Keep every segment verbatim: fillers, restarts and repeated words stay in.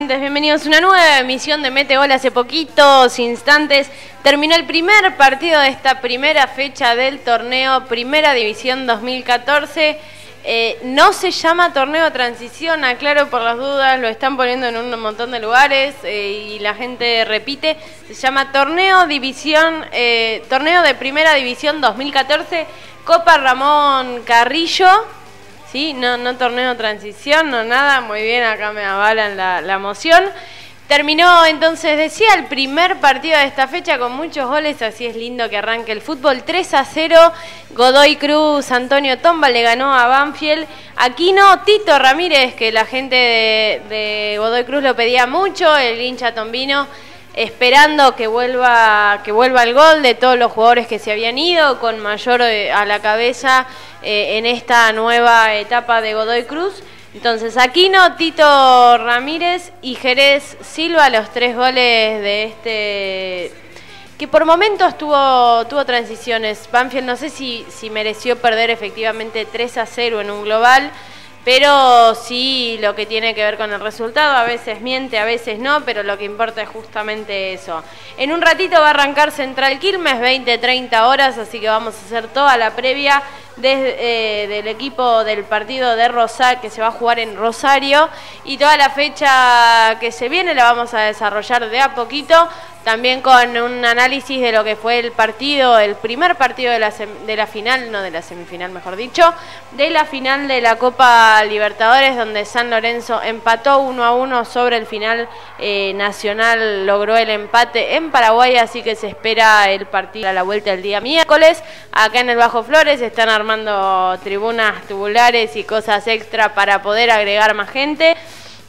Bienvenidos a una nueva emisión de Mete Gol. Hace poquitos instantes terminó el primer partido de esta primera fecha del torneo Primera División dos mil catorce. Eh, no se llama torneo transición, aclaro por las dudas, lo están poniendo en un montón de lugares eh, y la gente repite. Se llama torneo división, eh, torneo de Primera División dos mil catorce, Copa Ramón Carrillo. Sí, no, no torneo transición, no nada, muy bien, acá me avalan la, la moción. Terminó entonces, decía, el primer partido de esta fecha con muchos goles, así es lindo que arranque el fútbol. tres a cero, Godoy Cruz, Antonio Tomba le ganó a Banfield. Aquino, Tito Ramírez, que la gente de, de Godoy Cruz lo pedía mucho, el hincha tombino, esperando que vuelva, que vuelva el gol de todos los jugadores que se habían ido, con Mayor a la cabeza eh, en esta nueva etapa de Godoy Cruz. Entonces, Aquino, Tito Ramírez y Jerez Silva, los tres goles de este, que por momentos tuvo, tuvo transiciones. Banfield no sé si, si mereció perder efectivamente tres a cero en un global, pero sí lo que tiene que ver con el resultado, a veces miente, a veces no, pero lo que importa es justamente eso. En un ratito va a arrancar Central Quilmes, veinte treinta horas, así que vamos a hacer toda la previa desde, eh, del equipo del partido de Rosario, que se va a jugar en Rosario, y toda la fecha que se viene la vamos a desarrollar de a poquito, también con un análisis de lo que fue el partido, el primer partido de la, de la final, no de la semifinal mejor dicho, de la final de la Copa Libertadores, donde San Lorenzo empató uno a uno sobre el final. eh, Nacional logró el empate en Paraguay, así que se espera el partido a la vuelta el día miércoles. Acá en el Bajo Flores se están armando tribunas tubulares y cosas extra para poder agregar más gente.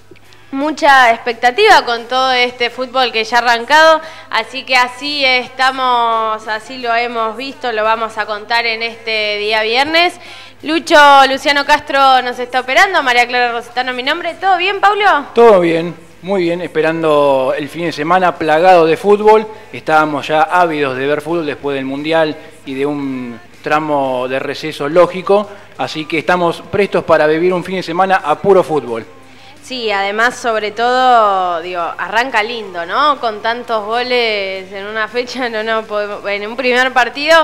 Mucha expectativa con todo este fútbol que ya ha arrancado, así que así estamos, así lo hemos visto, lo vamos a contar en este día viernes. Lucho Luciano Castro nos está operando, María Clara Rosetano mi nombre. ¿Todo bien, Paulo? Todo bien, muy bien, esperando el fin de semana plagado de fútbol. Estábamos ya ávidos de ver fútbol después del Mundial y de un tramo de receso lógico, así que estamos prestos para vivir un fin de semana a puro fútbol. Sí, además, sobre todo, digo, arranca lindo, ¿no? Con tantos goles en una fecha, no, no, en un primer partido.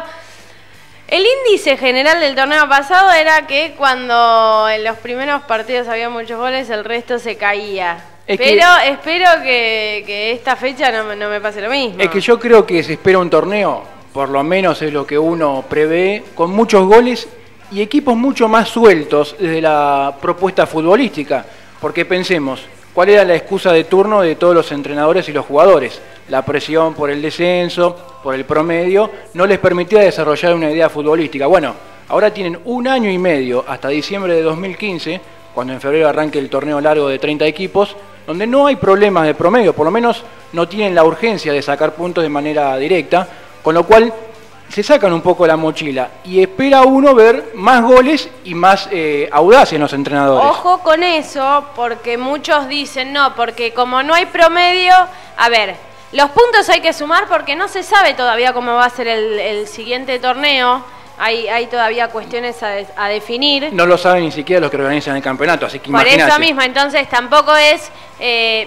El índice general del torneo pasado era que cuando en los primeros partidos había muchos goles, el resto se caía. Es Pero que, espero que, que esta fecha no, no me pase lo mismo. Es que yo creo que se espera un torneo, por lo menos es lo que uno prevé, con muchos goles y equipos mucho más sueltos desde la propuesta futbolística. Porque pensemos, ¿cuál era la excusa de turno de todos los entrenadores y los jugadores? La presión por el descenso, por el promedio, no les permitía desarrollar una idea futbolística. Bueno, ahora tienen un año y medio, hasta diciembre de dos mil quince, cuando en febrero arranque el torneo largo de treinta equipos, donde no hay problemas de promedio, por lo menos no tienen la urgencia de sacar puntos de manera directa, con lo cual se sacan un poco la mochila y espera uno ver más goles y más eh, audacia en los entrenadores. Ojo con eso, porque muchos dicen no, porque como no hay promedio, a ver, los puntos hay que sumar porque no se sabe todavía cómo va a ser el, el siguiente torneo, hay, hay todavía cuestiones a, de, a definir. No lo saben ni siquiera los que organizan el campeonato, así que imagínate. Por eso mismo, entonces tampoco es... Eh,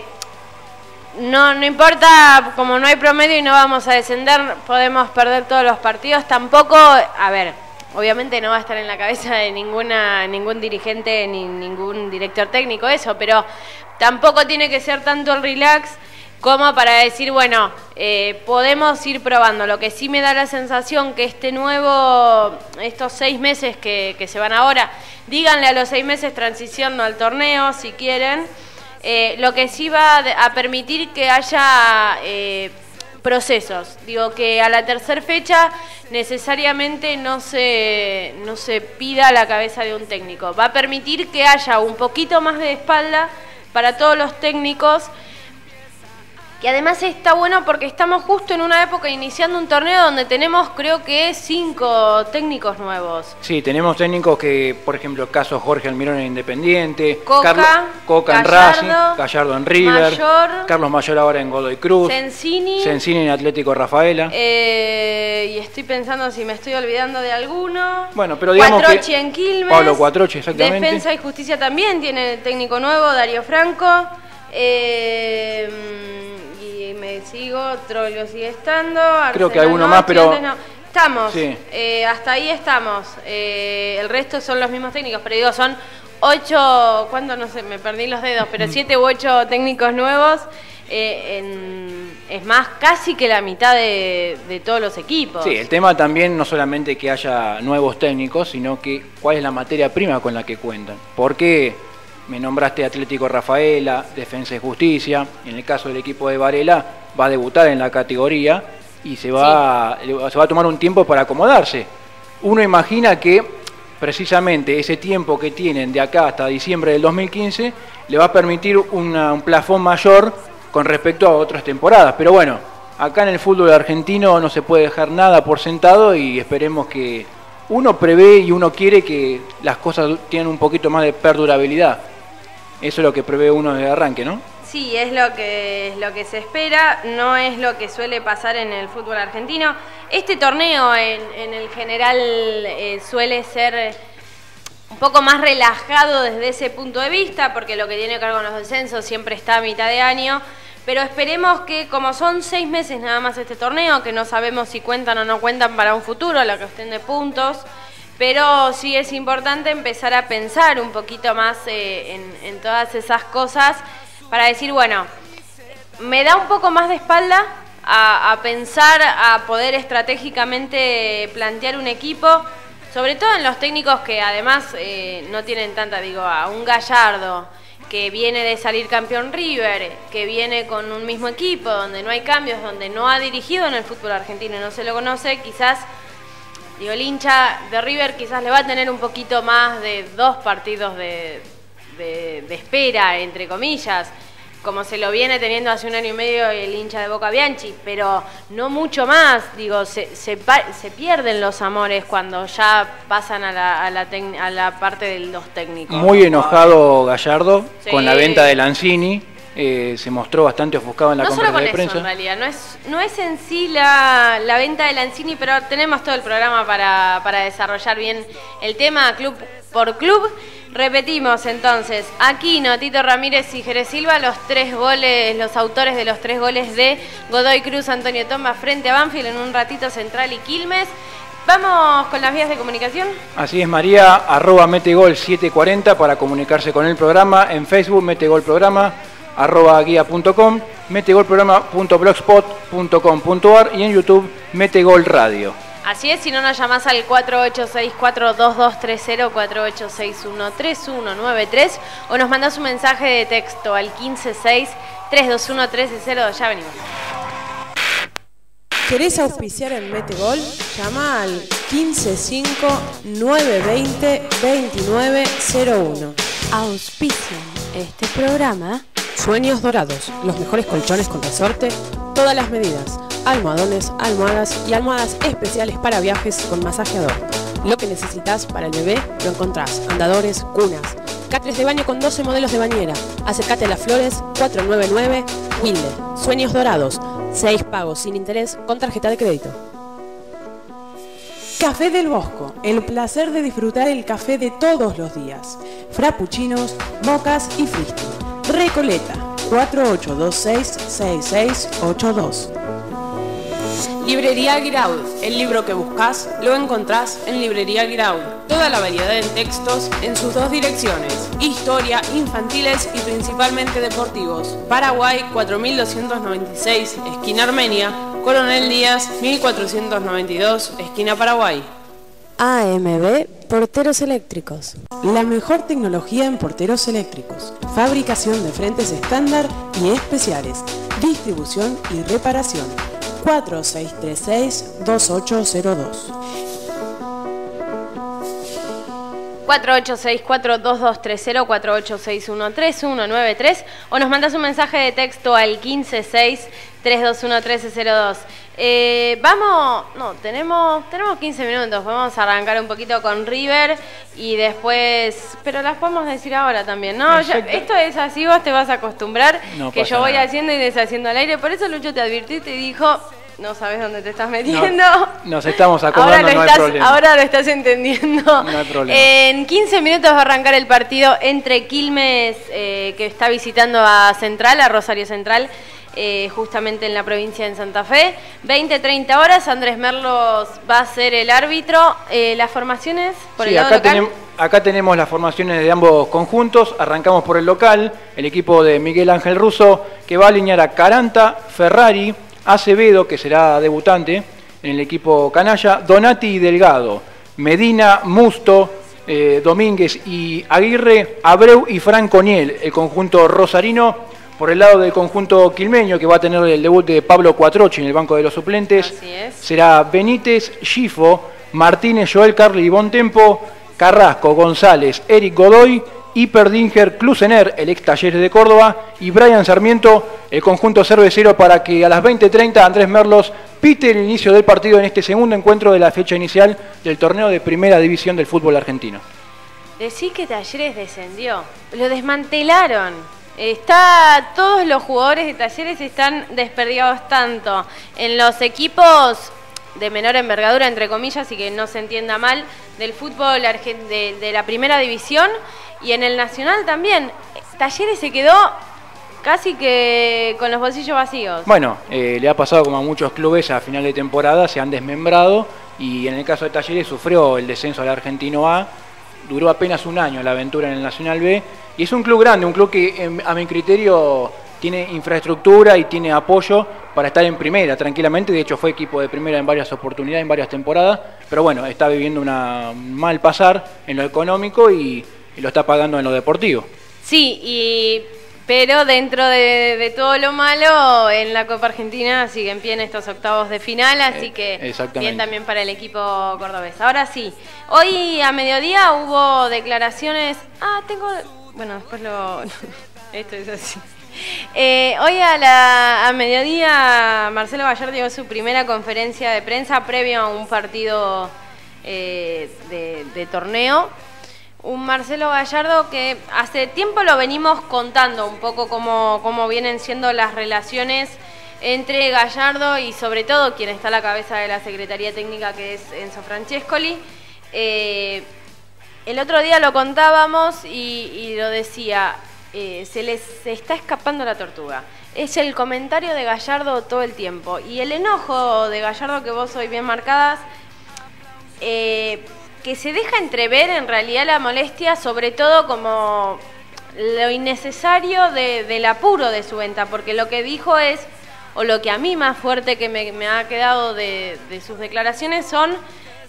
No, no importa, como no hay promedio y no vamos a descender, podemos perder todos los partidos. Tampoco, a ver, obviamente no va a estar en la cabeza de ninguna ningún dirigente ni ningún director técnico eso, pero tampoco tiene que ser tanto el relax como para decir, bueno, eh, podemos ir probando. Lo que sí me da la sensación que este nuevo, estos seis meses que, que se van ahora, díganle a los seis meses transición, no al torneo, si quieren. Eh, lo que sí va a permitir que haya eh, procesos. Digo, que a la tercera fecha necesariamente no se, no se pida la cabeza de un técnico. Va a permitir que haya un poquito más de espalda para todos los técnicos. Y además está bueno porque estamos justo en una época iniciando un torneo donde tenemos, creo que, cinco técnicos nuevos. Sí, tenemos técnicos que, por ejemplo, caso Jorge Almirón en Independiente, Coca, Carlos, Coca Gallardo, en Racing, Gallardo en River, Mayor, Carlos Mayor ahora en Godoy Cruz, Sensini, Sensini en Atlético Rafaela. Eh, y estoy pensando si me estoy olvidando de alguno. Bueno, pero digamos Cuatrochi que en Quilmes. Pablo Cuatrochi, exactamente. Defensa y Justicia también tiene técnico nuevo, Darío Franco. Eh, sigo, Troglio sigue estando. Creo Arsenal que alguno no, más, pero... no. Estamos, sí. eh, hasta ahí estamos. Eh, el resto son los mismos técnicos, pero digo, son ocho, ¿cuánto? No sé, me perdí los dedos, pero siete u ocho técnicos nuevos. Eh, en, es más, casi que la mitad de, de todos los equipos. Sí, el tema también no solamente que haya nuevos técnicos, sino que cuál es la materia prima con la que cuentan. Porque me nombraste Atlético Rafaela, Defensa y Justicia. En el caso del equipo de Varela, va a debutar en la categoría y se va, sí. se va a tomar un tiempo para acomodarse. Uno imagina que precisamente ese tiempo que tienen de acá hasta diciembre del dos mil quince le va a permitir una, un plafón mayor con respecto a otras temporadas. Pero bueno, acá en el fútbol argentino no se puede dejar nada por sentado y esperemos que uno prevé y uno quiere que las cosas tengan un poquito más de perdurabilidad. Eso es lo que prevé uno desde arranque, ¿no? Sí, es lo que, es lo que se espera, no es lo que suele pasar en el fútbol argentino. Este torneo en, en el general eh, suele ser un poco más relajado desde ese punto de vista, porque lo que tiene que ver con los descensos siempre está a mitad de año. Pero esperemos que, como son seis meses nada más este torneo, que no sabemos si cuentan o no cuentan para un futuro, la cuestión de puntos, pero sí es importante empezar a pensar un poquito más eh, en, en todas esas cosas para decir, bueno, me da un poco más de espalda a, a pensar, a poder estratégicamente plantear un equipo, sobre todo en los técnicos que además eh, no tienen tanta, digo, a un Gallardo que viene de salir campeón River, que viene con un mismo equipo, donde no hay cambios, donde no ha dirigido en el fútbol argentino y no se lo conoce, quizás, digo, el hincha de River quizás le va a tener un poquito más de dos partidos de, de, de espera, entre comillas, como se lo viene teniendo hace un año y medio el hincha de Boca Bianchi, pero no mucho más. Digo, se, se, se pierden los amores cuando ya pasan a la, a la, a la parte de los técnicos. Muy enojado Gallardo sí. con la venta de Lanzini, eh, se mostró bastante ofuscado en la no conferencia de eso, prensa. En realidad, no es, no es en sí la, la venta de Lanzini, pero tenemos todo el programa para, para desarrollar bien el tema club por club. Repetimos entonces, Aquino, Tito Ramírez y Jerez Silva, los tres goles, los autores de los tres goles de Godoy Cruz, Antonio Tomás frente a Banfield, en un ratito Central y Quilmes. Vamos con las vías de comunicación. Así es, María, arroba metegol setecientos cuarenta para comunicarse con el programa, en Facebook metegol programa, arroba guía punto com, metegolprograma punto blogspot punto com punto ar y en YouTube Metegol Radio. Así es, si no nos llamás al cuatro ocho seis, cuatro dos dos tres cero, cuatro ocho seis uno, tres uno nueve tres o nos mandás un mensaje de texto al quince seis, tres dos uno, uno tres cero. Ya venimos. ¿Querés auspiciar en Metegol? Llama al quince cinco, nueve veinte, veintinueve cero uno. Auspician este programa Sueños Dorados, los mejores colchones con resorte, todas las medidas. Almohadones, almohadas y almohadas especiales para viajes con masajeador. Lo que necesitas para el bebé lo encontrás. Andadores, cunas, catres de baño con doce modelos de bañera. Acércate a Las Flores, cuatrocientos noventa y nueve, Wilde. Sueños Dorados, seis pagos sin interés con tarjeta de crédito. Café del Bosco, el placer de disfrutar el café de todos los días. Frappuccinos, mocas y frisky. Recoleta, cuatro ocho dos seis, seis seis ocho dos. Librería Guiraud, el libro que buscas lo encontrás en Librería Guiraud. Toda la variedad en textos en sus dos direcciones, historia, infantiles y principalmente deportivos. Paraguay cuatro mil doscientos noventa y seis, esquina Armenia, Coronel Díaz mil cuatrocientos noventa y dos, esquina Paraguay. A M B Porteros Eléctricos. La mejor tecnología en porteros eléctricos. Fabricación de frentes estándar y especiales. Distribución y reparación. cuatro seis tres seis, dos ocho cero dos. cuatro ocho seis, cuatro dos dos tres cero, cuatro ocho seis uno, tres uno nueve tres o nos mandas un mensaje de texto al quince seis, tres dos uno, uno tres cero dos. Eh, vamos, no, tenemos, tenemos quince minutos, vamos a arrancar un poquito con River y después, pero las podemos decir ahora también, ¿no? Ya, esto es así, vos te vas a acostumbrar, no que yo voy nada. haciendo y deshaciendo al aire, por eso Lucho te advirtió y te dijo, no sabes dónde te estás metiendo. No, nos estamos acomodando, ahora no hay estás, problema. Ahora lo estás entendiendo. No hay problema. En quince minutos va a arrancar el partido entre Quilmes, eh, que está visitando a Central, a Rosario Central, eh, justamente en la provincia de Santa Fe. veinte, treinta horas, Andrés Merlos va a ser el árbitro. Eh, ¿Las formaciones por Sí, el lado acá local? Tenemos, acá tenemos las formaciones de ambos conjuntos. Arrancamos por el local, el equipo de Miguel Ángel Russo, que va a alinear a Caranta, Ferrari, Acevedo, que será debutante en el equipo canalla, Donati y Delgado, Medina, Musto, eh, Domínguez y Aguirre, Abreu y Franco Niel, el conjunto rosarino. Por el lado del conjunto quilmeño, que va a tener el debut de Pablo Cuatrochi en el banco de los suplentes, Así es. será Benítez, Schifo, Martínez, Joel, Carli y Bontempo, Carrasco, González, Eric Godoy, Hiperdinger, Klusener, el ex Talleres de Córdoba, y Brian Sarmiento, el conjunto cervecero, para que a las veinte treinta Andrés Merlos pite el inicio del partido en este segundo encuentro de la fecha inicial del torneo de Primera División del fútbol argentino. Decí que Talleres descendió, lo desmantelaron. Está, todos los jugadores de Talleres están desperdigados tanto en los equipos de menor envergadura, entre comillas, y que no se entienda mal, del fútbol de, de la Primera División, y en el Nacional también. Talleres se quedó casi que con los bolsillos vacíos. Bueno, eh, le ha pasado como a muchos clubes a final de temporada, se han desmembrado, y en el caso de Talleres sufrió el descenso al Argentino A. Duró apenas un año la aventura en el Nacional B, y es un club grande, un club que a mi criterio tiene infraestructura y tiene apoyo para estar en primera tranquilamente. De hecho fue equipo de primera en varias oportunidades, en varias temporadas, pero bueno, está viviendo una, un mal pasar en lo económico y, y lo está pagando en lo deportivo. Sí, y, pero dentro de, de todo lo malo, en la Copa Argentina siguen bien estos octavos de final, así que bien también para el equipo cordobés. Ahora sí, hoy a mediodía hubo declaraciones... Ah, tengo... Bueno, después lo... Esto es así. Eh, hoy a, la, a mediodía Marcelo Gallardo dio su primera conferencia de prensa previo a un partido eh, de, de torneo. Un Marcelo Gallardo que hace tiempo lo venimos contando un poco cómo, cómo vienen siendo las relaciones entre Gallardo y sobre todo quien está a la cabeza de la Secretaría Técnica, que es Enzo Francescoli. Eh, el otro día lo contábamos y, y lo decía, eh, se les está escapando la tortuga. Es el comentario de Gallardo todo el tiempo. Y el enojo de Gallardo que vos hoy bien marcadas... Eh, que se deja entrever en realidad la molestia, sobre todo como lo innecesario de, del apuro de su venta, porque lo que dijo es, o lo que a mí más fuerte que me, me ha quedado de, de sus declaraciones son,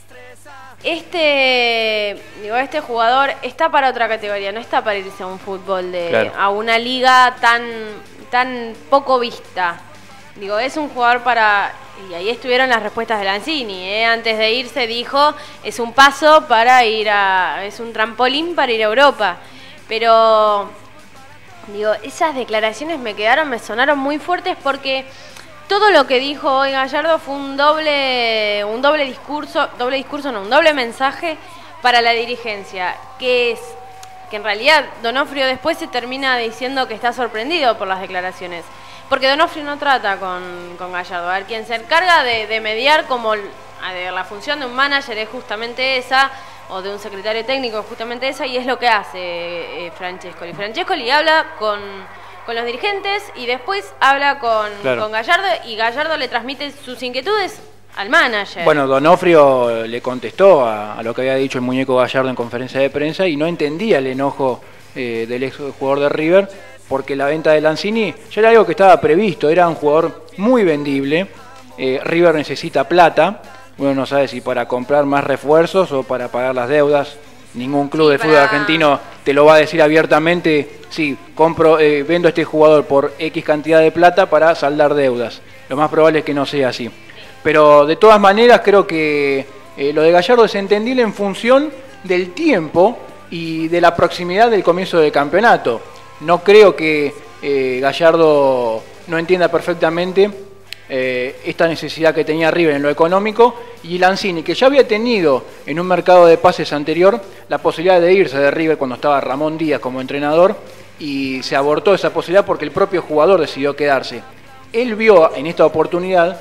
este, digo, este jugador está para otra categoría, no está para irse a un fútbol, de, claro, a una liga tan, tan poco vista. Digo, es un jugador para... Y ahí estuvieron las respuestas de Lanzini, ¿eh? Antes de irse dijo, es un paso para ir a... es un trampolín para ir a Europa. Pero, digo, esas declaraciones me quedaron, me sonaron muy fuertes porque todo lo que dijo hoy Gallardo fue un doble, un doble discurso, doble discurso no, un doble mensaje para la dirigencia, que es que en realidad Donofrio después se termina diciendo que está sorprendido por las declaraciones. Porque Donofrio no trata con, con Gallardo. A ver, quien se encarga de, de mediar, como a ver, la función de un manager es justamente esa, o de un secretario técnico es justamente esa, y es lo que hace eh, Francescoli. Francescoli habla con, con los dirigentes y después habla con, claro, con Gallardo, y Gallardo le transmite sus inquietudes al manager. Bueno, Donofrio le contestó a, a lo que había dicho el muñeco Gallardo en conferencia de prensa y no entendía el enojo eh, del ex jugador de River, porque la venta de Lanzini ya era algo que estaba previsto, era un jugador muy vendible. eh, River necesita plata, uno no sabe si para comprar más refuerzos o para pagar las deudas. Ningún club sí, de fútbol para... argentino te lo va a decir abiertamente, sí, compro, eh, vendo a este jugador por X cantidad de plata para saldar deudas. Lo más probable es que no sea así. Pero de todas maneras creo que eh, lo de Gallardo es entendible en función del tiempo y de la proximidad del comienzo del campeonato. No creo que eh, Gallardo no entienda perfectamente eh, esta necesidad que tenía River en lo económico, y Lanzini, que ya había tenido en un mercado de pases anterior la posibilidad de irse de River cuando estaba Ramón Díaz como entrenador, y se abortó esa posibilidad porque el propio jugador decidió quedarse. Él vio en esta oportunidad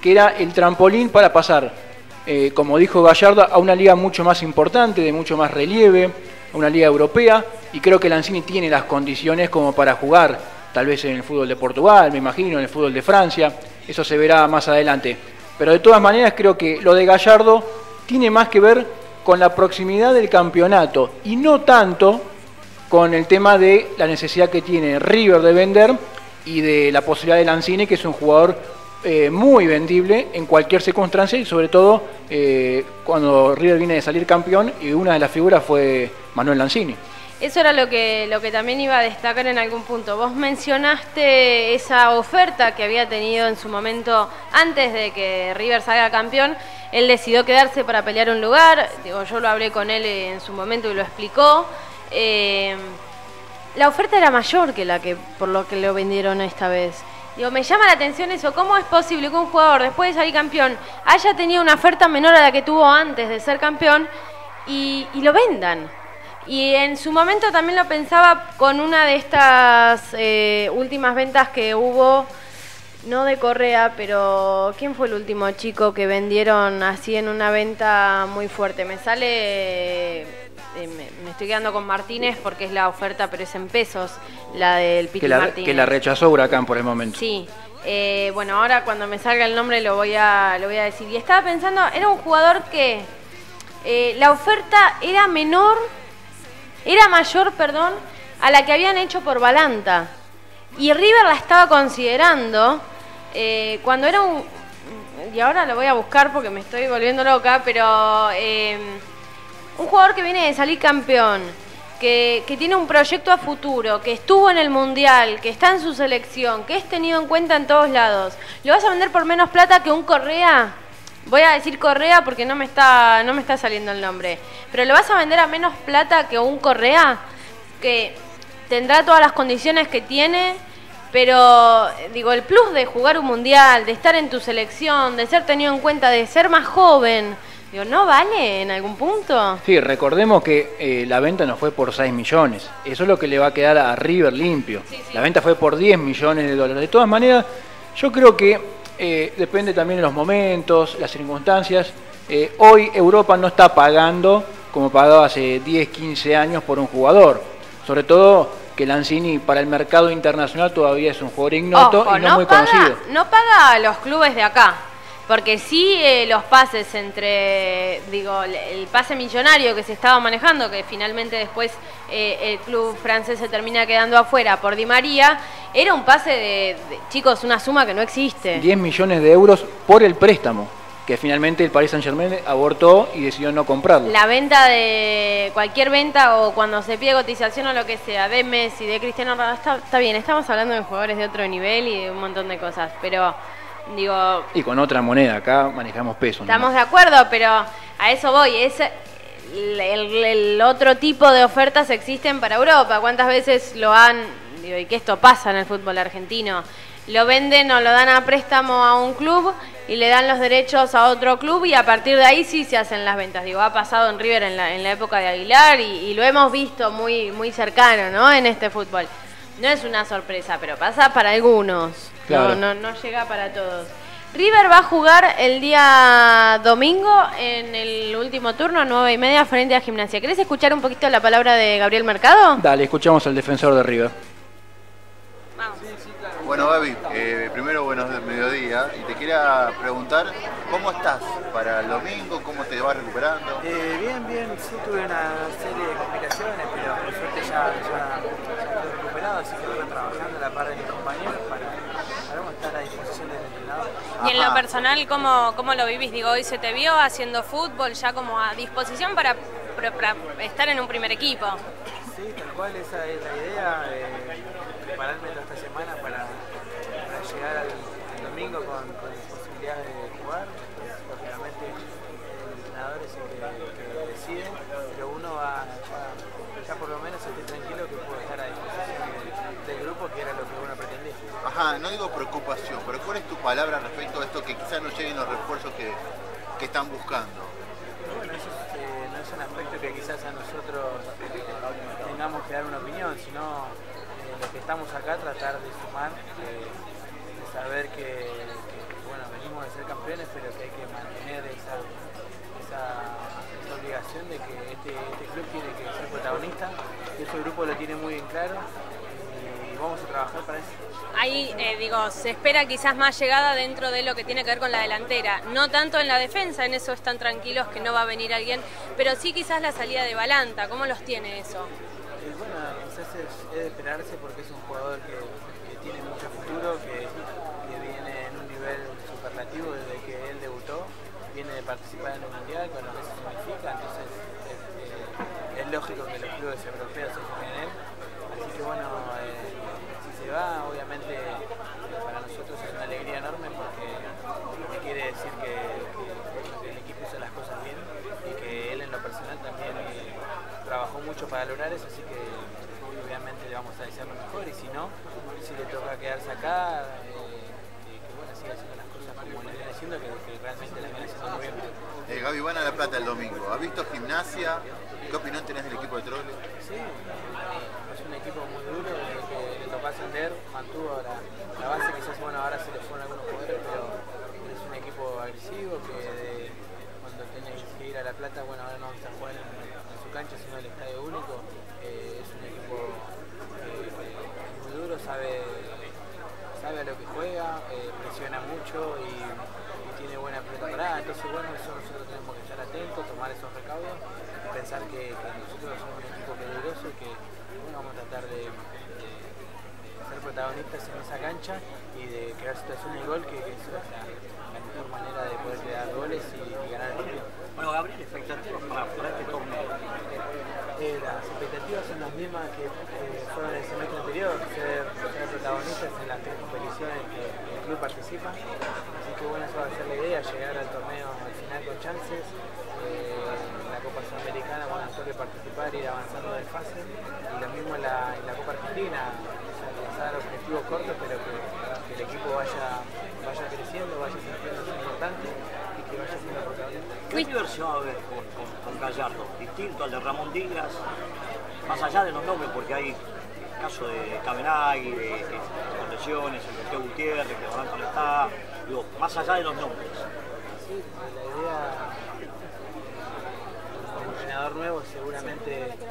que era el trampolín para pasar, eh, como dijo Gallardo, a una liga mucho más importante, de mucho más relieve, a una liga europea, y creo que Lanzini tiene las condiciones como para jugar, tal vez en el fútbol de Portugal, me imagino, en el fútbol de Francia, eso se verá más adelante. Pero de todas maneras creo que lo de Gallardo tiene más que ver con la proximidad del campeonato y no tanto con el tema de la necesidad que tiene River de vender y de la posibilidad de Lanzini, que es un jugador eh, muy vendible en cualquier circunstancia y sobre todo eh, cuando River viene de salir campeón y una de las figuras fue Manuel Lanzini. Eso era lo que, lo que también iba a destacar en algún punto. Vos mencionaste esa oferta que había tenido en su momento antes de que River salga campeón. Él decidió quedarse para pelear un lugar. Digo, yo lo hablé con él en su momento y lo explicó. Eh, la oferta era mayor que la que por lo que lo vendieron esta vez. Digo, me llama la atención eso. ¿Cómo es posible que un jugador después de salir campeón haya tenido una oferta menor a la que tuvo antes de ser campeón y, y lo vendan? Y en su momento también lo pensaba con una de estas eh, últimas ventas que hubo, no de Correa, pero ¿quién fue el último chico que vendieron así en una venta muy fuerte? Me sale, eh, me, me estoy quedando con Martínez porque es la oferta, pero es en pesos, la del Piti que la, Martínez. Que la rechazó Huracán por el momento. Sí, eh, bueno, ahora cuando me salga el nombre lo voy a, lo voy a decir. Y estaba pensando, era un jugador que eh, la oferta era menor... Era mayor, perdón, a la que habían hecho por Balanta. Y River la estaba considerando eh, cuando era un... Y ahora lo voy a buscar porque me estoy volviendo loca, pero eh, un jugador que viene de salir campeón, que, que tiene un proyecto a futuro, que estuvo en el Mundial, que está en su selección, que es tenido en cuenta en todos lados. ¿Lo vas a vender por menos plata que un Correa? Voy a decir Correa porque no me está no me está saliendo el nombre. Pero ¿lo vas a vender a menos plata que un Correa? Que tendrá todas las condiciones que tiene, pero digo, el plus de jugar un mundial, de estar en tu selección, de ser tenido en cuenta, de ser más joven, digo, ¿no vale en algún punto? Sí, recordemos que eh, la venta no fue por seis millones. Eso es lo que le va a quedar a River limpio. Sí, sí. La venta fue por diez millones de dólares. De todas maneras, yo creo que Eh, depende también de los momentos, las circunstancias. Eh, hoy Europa no está pagando como pagaba hace diez, quince años por un jugador. Sobre todo que Lanzini para el mercado internacional todavía es un jugador ignoto Ojo, y no, no muy paga, conocido. No paga a los clubes de acá. Porque sí eh, los pases entre, digo, el pase millonario que se estaba manejando, que finalmente después eh, el club francés se termina quedando afuera por Di María, era un pase de, de, chicos, una suma que no existe. diez millones de euros por el préstamo, que finalmente el Paris Saint-Germain abortó y decidió no comprarlo. La venta de cualquier venta o cuando se pide cotización o lo que sea, de Messi, de Cristiano Ronaldo, está, está bien, estamos hablando de jugadores de otro nivel y de un montón de cosas, pero... Digo, y con otra moneda, acá manejamos pesos. Estamos nomás. de acuerdo, pero a eso voy. Es el, el, el otro tipo de ofertas existen para Europa. ¿Cuántas veces lo han, digo, y que esto pasa en el fútbol argentino? Lo venden o lo dan a préstamo a un club y le dan los derechos a otro club y a partir de ahí sí se hacen las ventas. Digo, ha pasado en River en la, en la época de Aguilar y, y lo hemos visto muy, muy cercano, ¿no? En este fútbol. No es una sorpresa, pero pasa para algunos. Claro. No, no, no llega para todos. River va a jugar el día domingo en el último turno a nueve y media frente a Gimnasia. ¿Querés escuchar un poquito la palabra de Gabriel Mercado? Dale, escuchamos al defensor de River. Vamos. Bueno, Gaby, eh, primero buenos mediodía y te quería preguntar ¿cómo estás para el domingo? ¿Cómo te vas recuperando? Eh, bien, bien, sí tuve una serie de complicaciones, pero por suerte ya, ya, ya estoy recuperado, así que voy trabajando a la par de mis compañeros para, para estar a disposición del entrenador. Y en lo personal, ¿cómo, ¿cómo lo vivís? Digo, hoy se te vio haciendo fútbol ya como a disposición para, para, para estar en un primer equipo. Sí, tal cual, esa es la idea, eh, prepararme toda esta semana para, para llegar al, al domingo con, con posibilidades de jugar. Lógicamente el entrenador es el que, que decide, pero uno va, va, ya por lo menos estoy tranquilo que puedo estar a disposición del, del grupo, que era lo que uno pretendía. Ajá, no digo preocupación, pero ¿cuál es tu palabra respecto a esto que quizás no lleguen los refuerzos que, que están buscando? Bueno, eso es, eh, no es un aspecto que quizás a nosotros tengamos que dar una opinión, sino eh, los que estamos acá tratar de sumar, eh, de saber que, que bueno, venimos de ser campeones, pero que hay que mantener esa, esa, esa obligación de que este, este club tiene que ser protagonista, y ese grupo lo tiene muy bien claro y vamos a trabajar para eso. Ahí, eh, digo, se espera quizás más llegada dentro de lo que tiene que ver con la delantera, no tanto en la defensa, en eso están tranquilos que no va a venir alguien, pero sí quizás la salida de Balanta. ¿Cómo los tiene eso? Eh, bueno, quizás es, es de esperarse porque es un jugador que, que tiene mucho futuro, que, que viene en un nivel superlativo desde que él debutó, viene de participar en el Mundial, con lo que eso significa, entonces es, eh, es lógico que los clubes europeos se fijen en él, así que bueno, eh, si se va, obviamente para nosotros es una alegría enorme porque, porque quiere decir que, que, que el equipo hizo las cosas bien y que él en lo personal también eh, trabajó mucho para lograr eso, así que obviamente le vamos a desear lo mejor, y si no, si le toca quedarse acá, eh, que bueno, siga haciendo las cosas como le viene haciendo, que, que realmente las viene haciendo muy bien. Eh, Gaby, van a La Plata el domingo. ¿Has visto Gimnasia? ¿Qué opinión tenés del equipo de Trole? Sí, es un equipo muy duro, desde que le tocó ascender, mantuvo la, la base, quizás bueno, ahora se le fueron algunos jugadores, pero es un equipo agresivo que de, cuando tiene que ir a La Plata, bueno, ahora no vamos a jugar en, en su cancha, sino en el Estadio Único. Eh, es un equipo eh, muy duro, sabe, sabe a lo que juega, eh, presiona mucho y, y tiene buena pelota parada, entonces bueno, eso nosotros tenemos que estar atentos, tomar esos recaudos y pensar que, que nosotros somos un equipo peligroso y que bueno, vamos a tratar de, de, de ser protagonistas en esa cancha y de crear situaciones de gol, que, que eso es la, la mejor manera de poder crear goles y, y ganar el partido. Bueno, Gabriel, expectativas para, para este torneo. Eh, las expectativas son las mismas que eh, fueron el semestre anterior, ser, ser protagonistas en las tres competiciones que el club participa, así que bueno, esa va a ser la idea, llegar al torneo al final con chances. Eh, la Copa Sudamericana, bueno, nos toque participar, ir avanzando de fase, y lo mismo en la, en la Copa Argentina, o sea, alcanzar objetivos cortos, pero que, que el equipo vaya, vaya creciendo, vaya sintiéndose importante y que vaya siendo protagonista. ¿Qué nivel se va a ver con, con, con Gallardo? Distinto al de Ramón Díaz, más allá de los nombres, porque hay caso de Cabenagui, de, de, de concesiones, el de Teo Gutiérrez, que Rolando no está, digo, más allá de los nombres. Sí, la idea, como entrenador nuevo, seguramente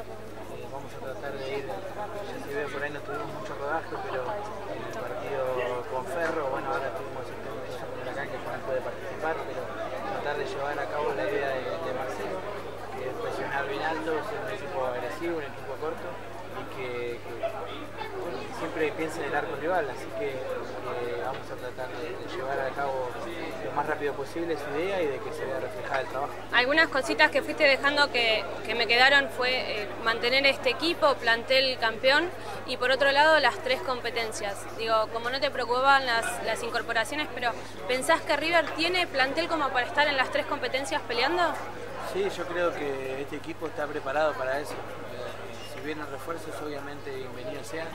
eh, vamos a tratar de ir, ya se ve por ahí no tuvimos mucho rodaje, pero en el partido con Ferro, bueno, ahora tuvimos el de acá que no puede participar, pero tratar de llevar a cabo la idea de, de Marcelo, que es presionar bien alto, ser un equipo agresivo, un equipo corto, y que, que, bueno, que siempre piense en el arco rival, así que, que vamos a tratar de, de llevar a cabo lo más rápido posible su idea y de que se vea reflejada el trabajo. Algunas cositas que fuiste dejando que, que me quedaron fue eh, mantener este equipo, plantel campeón, y por otro lado las tres competencias. Digo, como no te preocupaban las, las incorporaciones, pero ¿pensás que River tiene plantel como para estar en las tres competencias peleando? Sí, yo creo que este equipo está preparado para eso. Eh, si vienen refuerzos, obviamente bienvenidos sean.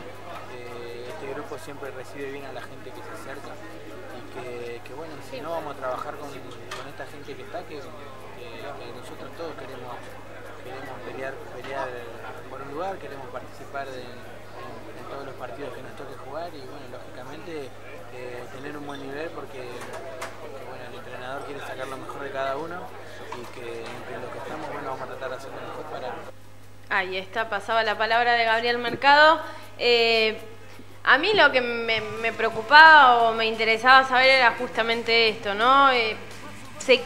Eh, este grupo siempre recibe bien a la gente que se acerca y que, que bueno, si no vamos a trabajar con, con esta gente que está, que, que, que nosotros todos queremos, queremos pelear, pelear por un lugar, queremos participar de, en, en todos los partidos que nos toque jugar y bueno, lógicamente eh, tener un buen nivel porque, porque bueno, el entrenador quiere sacar lo mejor de cada uno y que entre los que estamos, bueno, vamos a tratar de hacer lo mejor para... Ahí está, pasaba la palabra de Gabriel Mercado. Eh, a mí lo que me, me preocupaba o me interesaba saber era justamente esto, ¿no? Eh, se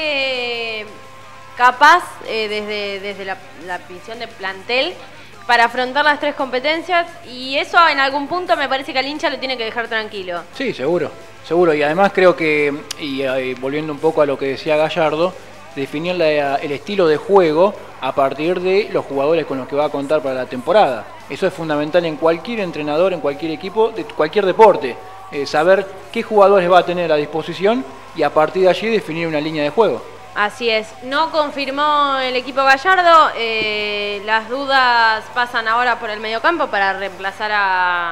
cree capaz, eh, desde, desde la, la visión de plantel, para afrontar las tres competencias, y eso en algún punto me parece que al hincha lo tiene que dejar tranquilo. Sí, seguro, seguro, y además creo que, y, y volviendo un poco a lo que decía Gallardo, definir la, el estilo de juego a partir de los jugadores con los que va a contar para la temporada. Eso es fundamental en cualquier entrenador, en cualquier equipo, de cualquier deporte. Eh, saber qué jugadores va a tener a disposición y a partir de allí definir una línea de juego. Así es, no confirmó el equipo Gallardo, eh, las dudas pasan ahora por el mediocampo para reemplazar a,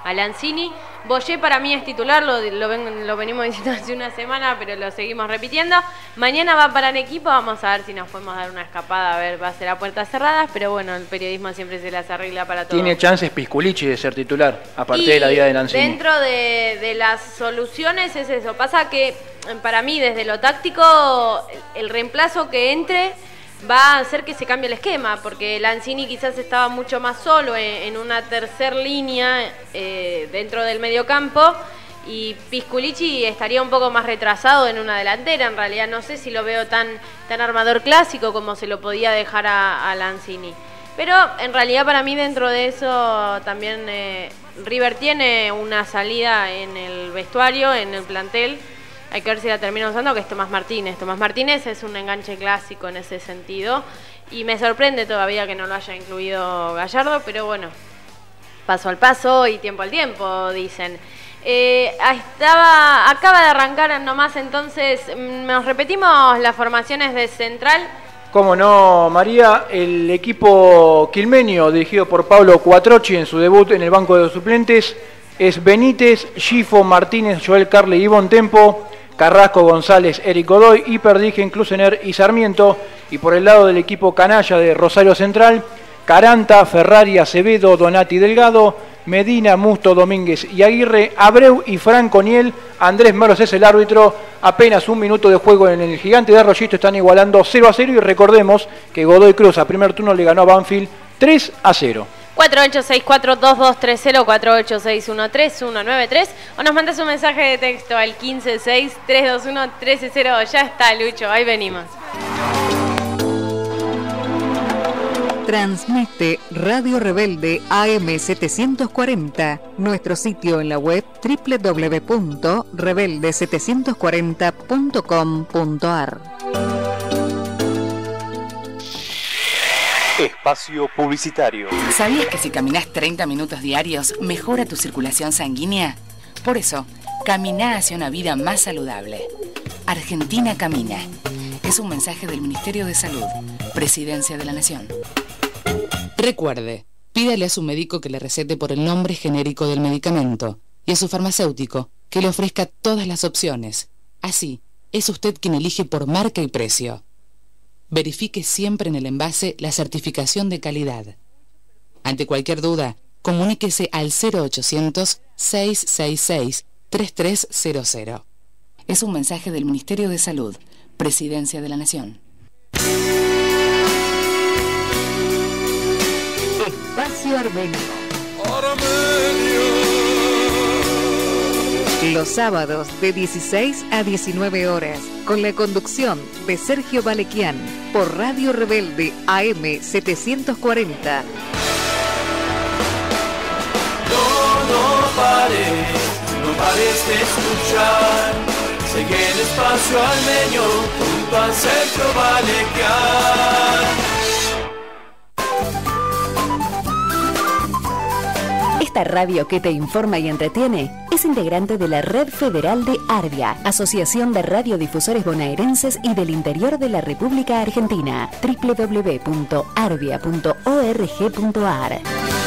a Lanzini. Boyé para mí es titular, lo, lo, ven, lo venimos diciendo hace una semana, pero lo seguimos repitiendo. Mañana va para el equipo, vamos a ver si nos podemos dar una escapada, a ver, va a ser a puertas cerradas, pero bueno, el periodismo siempre se las arregla para todo. Tiene chances Pisculichi de ser titular, aparte y de la vida de Lanzini. Dentro de, de las soluciones es eso, pasa que para mí desde lo táctico, el reemplazo que entre va a hacer que se cambie el esquema, porque Lanzini quizás estaba mucho más solo en, en una tercer línea eh, dentro del mediocampo, y Pisculichi estaría un poco más retrasado en una delantera. En realidad no sé si lo veo tan, tan armador clásico como se lo podía dejar a, a Lanzini. Pero en realidad para mí dentro de eso también eh, River tiene una salida en el vestuario, en el plantel. Hay que ver si la termina usando, que es Tomás Martínez. Tomás Martínez es un enganche clásico en ese sentido. Y me sorprende todavía que no lo haya incluido Gallardo, pero bueno, paso al paso y tiempo al tiempo, dicen. Eh, estaba, acaba de arrancar nomás, entonces, ¿nos repetimos las formaciones de central? Cómo no, María. El equipo quilmenio, dirigido por Pablo Cuatrochi en su debut en el banco de los suplentes, es Benítez, Gifo, Martínez, Joel Carle y Bontempo, Carrasco, González, Eric Godoy, Hiperdigen, Klusener y Sarmiento. Y por el lado del equipo canalla de Rosario Central, Caranta, Ferrari, Acevedo, Donati, Delgado, Medina, Musto, Domínguez y Aguirre, Abreu y Franco Niel. Andrés Meros es el árbitro. Apenas un minuto de juego en el Gigante de Arroyito, están igualando cero a cero y recordemos que Godoy Cruz a primer turno le ganó a Banfield tres a cero. cuatro ocho seis cuatro dos dos tres cero, cuatro ocho seis uno tres uno nueve tres, o nos mandas un mensaje de texto al quince seis tres dos uno trece cero. Ya está, Lucho, ahí venimos. Transmite Radio Rebelde A M setecientos cuarenta, nuestro sitio en la web doble u doble u doble u punto rebelde setecientos cuarenta punto com punto a r. Espacio publicitario. ¿Sabías que si caminas treinta minutos diarios mejora tu circulación sanguínea? Por eso, camina hacia una vida más saludable. Argentina camina. Es un mensaje del Ministerio de Salud, Presidencia de la Nación. Recuerde, pídale a su médico que le recete por el nombre genérico del medicamento y a su farmacéutico que le ofrezca todas las opciones. Así, es usted quien elige por marca y precio. Verifique siempre en el envase la certificación de calidad. Ante cualquier duda, comuníquese al cero ochocientos, seiscientos sesenta y seis, treinta y tres cero cero. Es un mensaje del Ministerio de Salud, Presidencia de la Nación. Espacio Armenio. Los sábados de dieciséis a diecinueve horas, con la conducción de Sergio Balequian, por Radio Rebelde A M setecientos cuarenta. No, no pares, no pares de escuchar. Sigue el Espacio Armenio junto a Sergio Balequian. Esta radio que te informa y entretiene es integrante de la Red Federal de Arbia, Asociación de Radiodifusores Bonaerenses y del Interior de la República Argentina. doble u doble u doble u punto arbia punto org punto a r.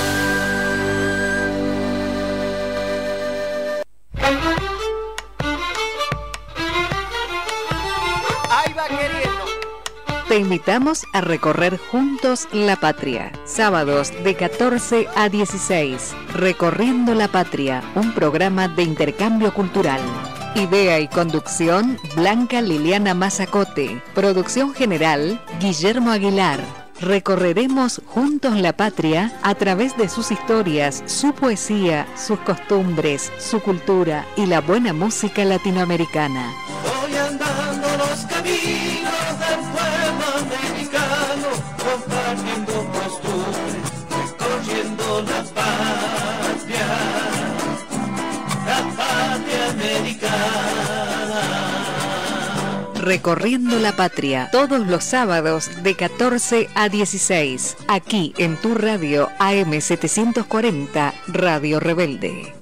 Ahí va queriendo. Te invitamos a recorrer juntos la patria. Sábados de catorce a dieciséis. Recorriendo la Patria, un programa de intercambio cultural. Idea y conducción, Blanca Liliana Mazacote. Producción general, Guillermo Aguilar. Recorreremos juntos la patria a través de sus historias, su poesía, sus costumbres, su cultura y la buena música latinoamericana. Voy andando los caminos del pueblo americano, compartiendo costumbres, recorriendo la patria, la patria americana. Recorriendo la Patria, todos los sábados de catorce a dieciséis, aquí en tu radio A M setecientos cuarenta, Radio Rebelde.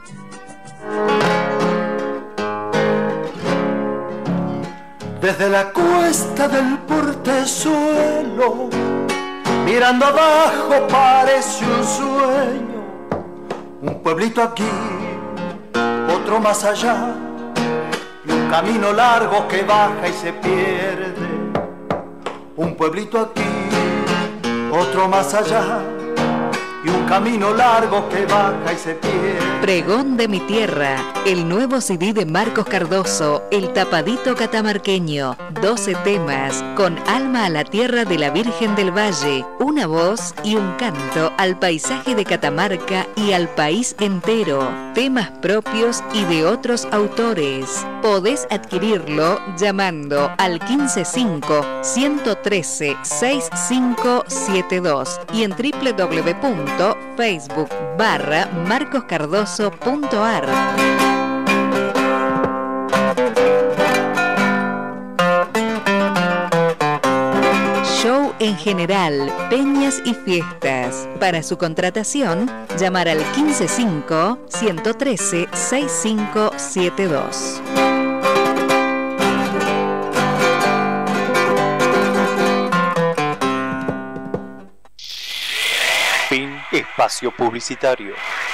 Desde la cuesta del portezuelo, mirando abajo parece un sueño, un pueblito aquí, otro más allá, y un camino largo que baja y se pierde. Un pueblito aquí, otro más allá, y un camino largo que baja y se pierde. Pregón de mi tierra, el nuevo C D de Marcos Cardoso, El Tapadito Catamarqueño. doce temas, con alma a la tierra de la Virgen del Valle, una voz y un canto al paisaje de Catamarca y al país entero. Temas propios y de otros autores. Podés adquirirlo llamando al quince cinco, ciento trece, sesenta y cinco setenta y dos y en doble u doble u doble u punto facebook barra marcoscardoso punto ar. Show en general, peñas y fiestas. Para su contratación, llamar al quince cinco, ciento trece, sesenta y cinco setenta y dos. Fin espacio publicitario.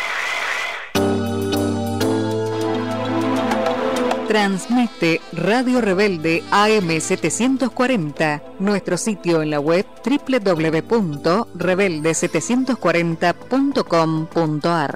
Transmite Radio Rebelde A M setecientos cuarenta, nuestro sitio en la web doble u doble u doble u punto rebelde setecientos cuarenta punto com punto ar.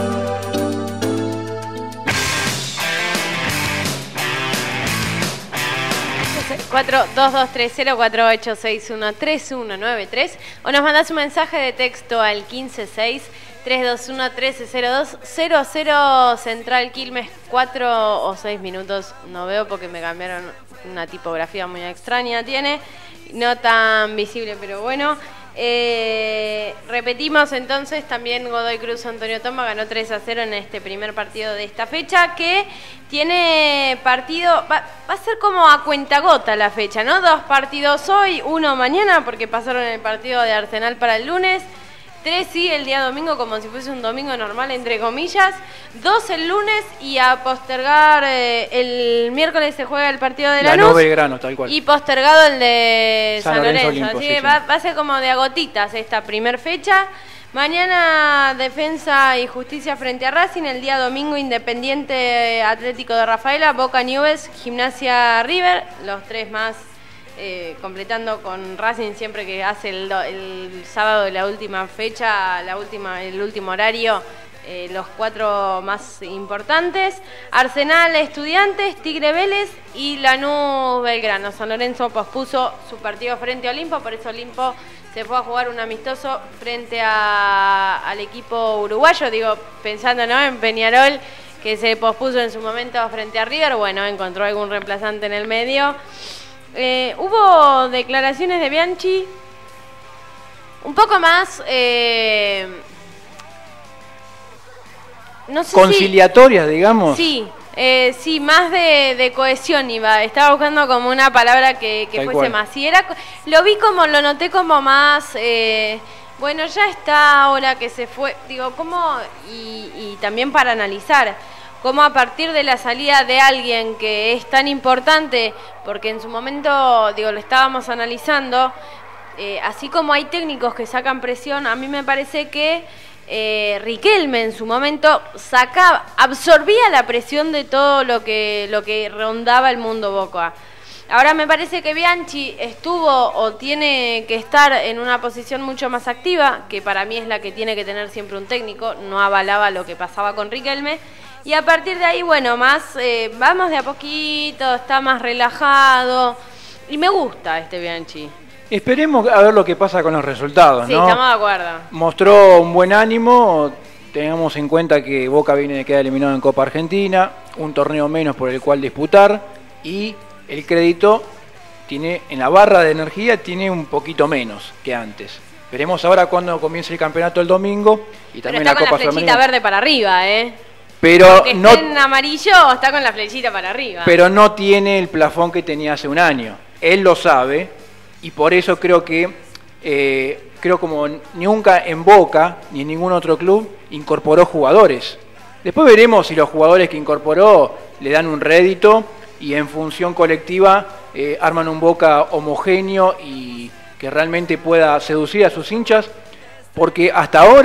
cuatro dos dos tres cero cuatro ocho seis uno tres uno nueve tres o nos mandas un mensaje de texto al quince seis, tres dos uno, uno tres cero dos cero cero Central Quilmes, cuatro o seis minutos, no veo porque me cambiaron una tipografía muy extraña, tiene, no tan visible, pero bueno. Eh, repetimos entonces, también Godoy Cruz Antonio Tomba ganó tres a cero en este primer partido de esta fecha, que tiene partido, va, va a ser como a cuentagota la fecha, ¿no? Dos partidos hoy, uno mañana, porque pasaron el partido de Arsenal para el lunes. Tres sí el día domingo, como si fuese un domingo normal, entre comillas. Dos el lunes y a postergar, eh, el miércoles se juega el partido de Lanús. Lanús Belgrano, tal cual. Y postergado el de San, San Lorenzo. Lorenzo Olimpo, así sí, que sí. Va, va a ser como de agotitas esta primer fecha. Mañana Defensa y Justicia frente a Racing. El día domingo Independiente Atlético de Rafaela, Boca Newell's, Gimnasia River. Los tres más. Eh, completando con Racing siempre que hace el, el sábado de la última fecha, la última, el último horario, eh, los cuatro más importantes. Arsenal Estudiantes, Tigre Vélez y Lanús Belgrano. San Lorenzo pospuso su partido frente a Olimpo, por eso Olimpo se fue a jugar un amistoso frente a, al equipo uruguayo, digo, pensando, ¿no?, en Peñarol, que se pospuso en su momento frente a River. Bueno, encontró algún reemplazante en el medio. Eh, hubo declaraciones de Bianchi un poco más eh, no sé conciliatorias, si, digamos. Sí, eh, sí, más de, de cohesión iba. Estaba buscando como una palabra que, que fuese cual. más. Sí, era, lo vi como, lo noté como más. Eh, bueno, ya está ahora que se fue. Digo, ¿cómo? Y, y también para analizar. Cómo a partir de la salida de alguien que es tan importante, porque en su momento, digo, lo estábamos analizando, eh, así como hay técnicos que sacan presión, a mí me parece que eh, Riquelme en su momento sacaba, absorbía la presión de todo lo que, lo que rondaba el mundo Boca. Ahora me parece que Bianchi estuvo o tiene que estar en una posición mucho más activa, que para mí es la que tiene que tener siempre un técnico, no avalaba lo que pasaba con Riquelme. Y a partir de ahí, bueno, más eh, vamos de a poquito, está más relajado. Y me gusta este Bianchi. Esperemos a ver lo que pasa con los resultados, sí, ¿no? Sí, estamos de acuerdo. Mostró un buen ánimo, tengamos en cuenta que Boca viene de quedar eliminado en Copa Argentina, un torneo menos por el cual disputar, y el crédito tiene, en la barra de energía, tiene un poquito menos que antes. Veremos ahora cuando comience el campeonato el domingo y también Pero está la Copa con la flechita Femenina. verde para arriba, ¿eh? Pero Aunque no, esté en amarillo, está con la flechita para arriba. pero no tiene el plafón que tenía hace un año. Él lo sabe y por eso creo que, eh, creo como nunca en Boca ni en ningún otro club incorporó jugadores. Después veremos si los jugadores que incorporó le dan un rédito y en función colectiva eh, arman un Boca homogéneo y que realmente pueda seducir a sus hinchas, porque hasta ahora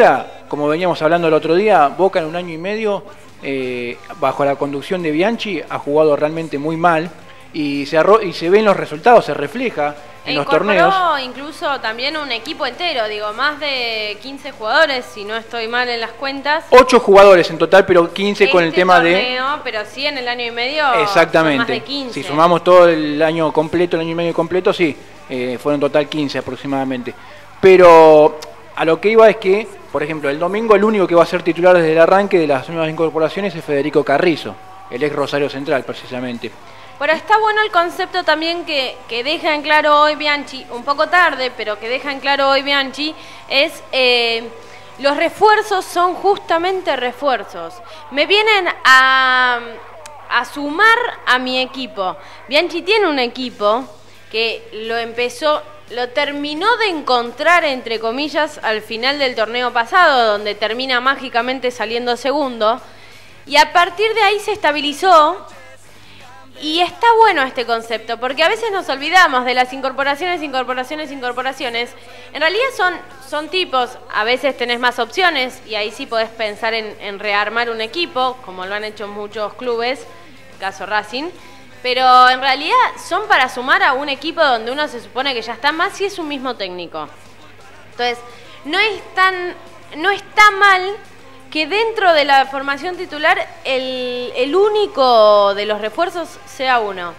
como veníamos hablando el otro día, Boca en un año y medio, eh, bajo la conducción de Bianchi, ha jugado realmente muy mal y se, y se ven los resultados, se refleja en los torneos. Incluso también un equipo entero, digo, más de quince jugadores, si no estoy mal en las cuentas. ocho jugadores en total, pero quince este con el tema torneo, de... Pero sí, en el año y medio exactamente. Son más de quince. Si sumamos todo el año completo, el año y medio completo, sí, eh, fueron total quince aproximadamente. Pero a lo que iba es que, por ejemplo, el domingo el único que va a ser titular desde el arranque de las nuevas incorporaciones es Federico Carrizo, el ex Rosario Central precisamente. Pero está bueno el concepto también que, que deja en claro hoy Bianchi, un poco tarde, pero que deja en claro hoy Bianchi, es eh, los refuerzos son justamente refuerzos. Me vienen a, a sumar a mi equipo. Bianchi tiene un equipo que lo empezó, lo terminó de encontrar, entre comillas, al final del torneo pasado, donde termina mágicamente saliendo segundo, y a partir de ahí se estabilizó. Y está bueno este concepto, porque a veces nos olvidamos de las incorporaciones, incorporaciones, incorporaciones. En realidad son, son tipos, a veces tenés más opciones y ahí sí podés pensar en, en rearmar un equipo, como lo han hecho muchos clubes, caso Racing. Pero en realidad son para sumar a un equipo donde uno se supone que ya está más si es un mismo técnico. Entonces, no es tan, no está mal que dentro de la formación titular el, el único de los refuerzos sea uno.